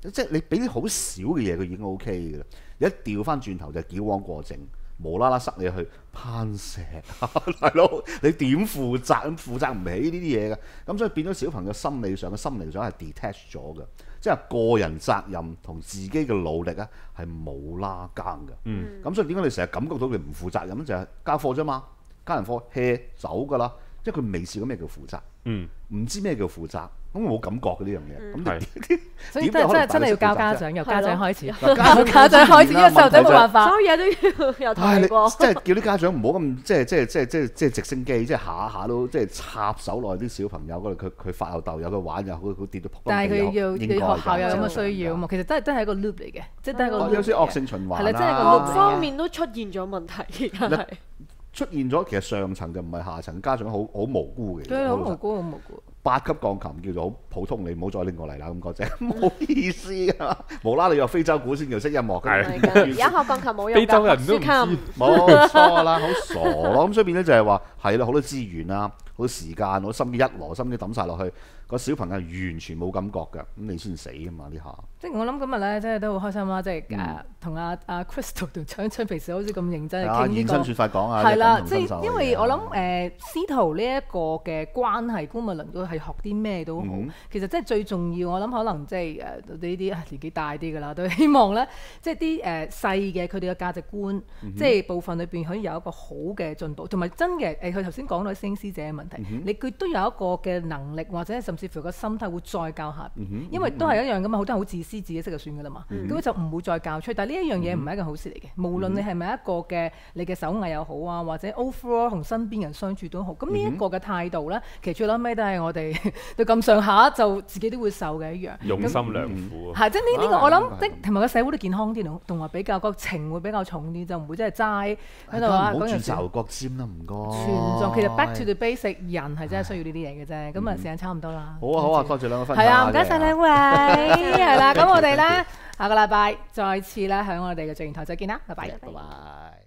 即係你俾啲好少嘅嘢佢已經 O K 嘅啦。一調翻轉頭就矯枉過正，無啦啦塞你去攀石，大佬你點負責？負責唔起呢啲嘢嘅。咁所以變咗小朋友心理上嘅心理上係 detach 咗嘅，即係個人責任同自己嘅努力啊係冇拉更嘅。嗯，咁所以點解你成日感覺到佢唔負責任就係、是、交課啫嘛，交人課 hea 走㗎啦，因為佢未試過咩叫負責，嗯，唔知咩叫負責。咁冇感覺嘅呢樣嘢，咁你所以真係真係真係要教家長，由家長開始， 由家長開始，因為細路仔冇辦法， 所有嘢都要有睇過。 即係叫啲家長唔好咁，即係即係即係即係即係直升機，即係下下都即係插手落啲小朋友嗰度，佢佢發吽竇，有佢玩又好，佢跌到撲街。 但係佢要你學校有咁嘅需要啊嘛，其實真係真係一個 loop 嚟嘅，即係都係個 loop。 有啲惡性循環。 係啦，真係個 loop 方面都出現咗問題，而家係出現咗。其實上層就唔係下層，家長好好無辜嘅。 對，好無辜，好無辜。 八級鋼琴叫做好普通，你唔好再拎過嚟啦，咁嗰隻冇意思啊！無啦，你話非洲鼓先叫識音樂嘅， 而家學鋼琴冇用㗎， 非洲人都唔知， 冇錯啦，好傻咯！咁所以變咗就係話係啦，好多資源啊，好多時間，好多心機一籮心機抌晒落去，個小朋友完全冇感覺㗎，咁你先死啊嘛呢下！ 即係我諗今日咧，即係都好開心啦！即係誒同阿阿 Crystal 同昌昌平時好似咁認真去傾呢個， 現身說法講啊， 係啦，即係因為我諗誒司徒呢一個嘅關係，姑勿論都係學啲咩都好，其實即係最重要，我諗可能即係誒呢啲年紀大啲㗎啦，都希望咧，即係啲誒細嘅佢哋嘅價值觀，即係部分裏邊可以有一個好嘅進步，同埋真嘅誒佢頭先講到師兄師姐嘅問題，你佢都有一個嘅能力或者甚至乎個心態會再教下邊，因為都係一樣㗎嘛，好多人好自私，自己識就算㗎啦嘛，咁就唔會再教出。但係呢一樣嘢唔係一件好事嚟嘅，無論你係咪一個嘅你嘅手藝又好啊，或者 overall 同身邊人相處都好，咁呢一個嘅態度咧，其實最撚尾都係我哋到咁上下就自己都會受嘅一樣。 用心良苦係即係呢呢個我諗，即同埋個社會都健康啲，同埋比較個情會比較重啲，就唔會真係齋喺度話講人事。 唔好鑽牛角尖啦，唔該。 全重其實 back to the basic，人係真係需要呢啲嘢嘅啫。咁啊時間差唔多啦。 好啊好啊，多謝兩位分享。 係啊，唔該曬兩位，係啦。咁我哋咧下個禮拜再次咧喺我哋嘅聚賢台再見啦，拜拜。 拜拜。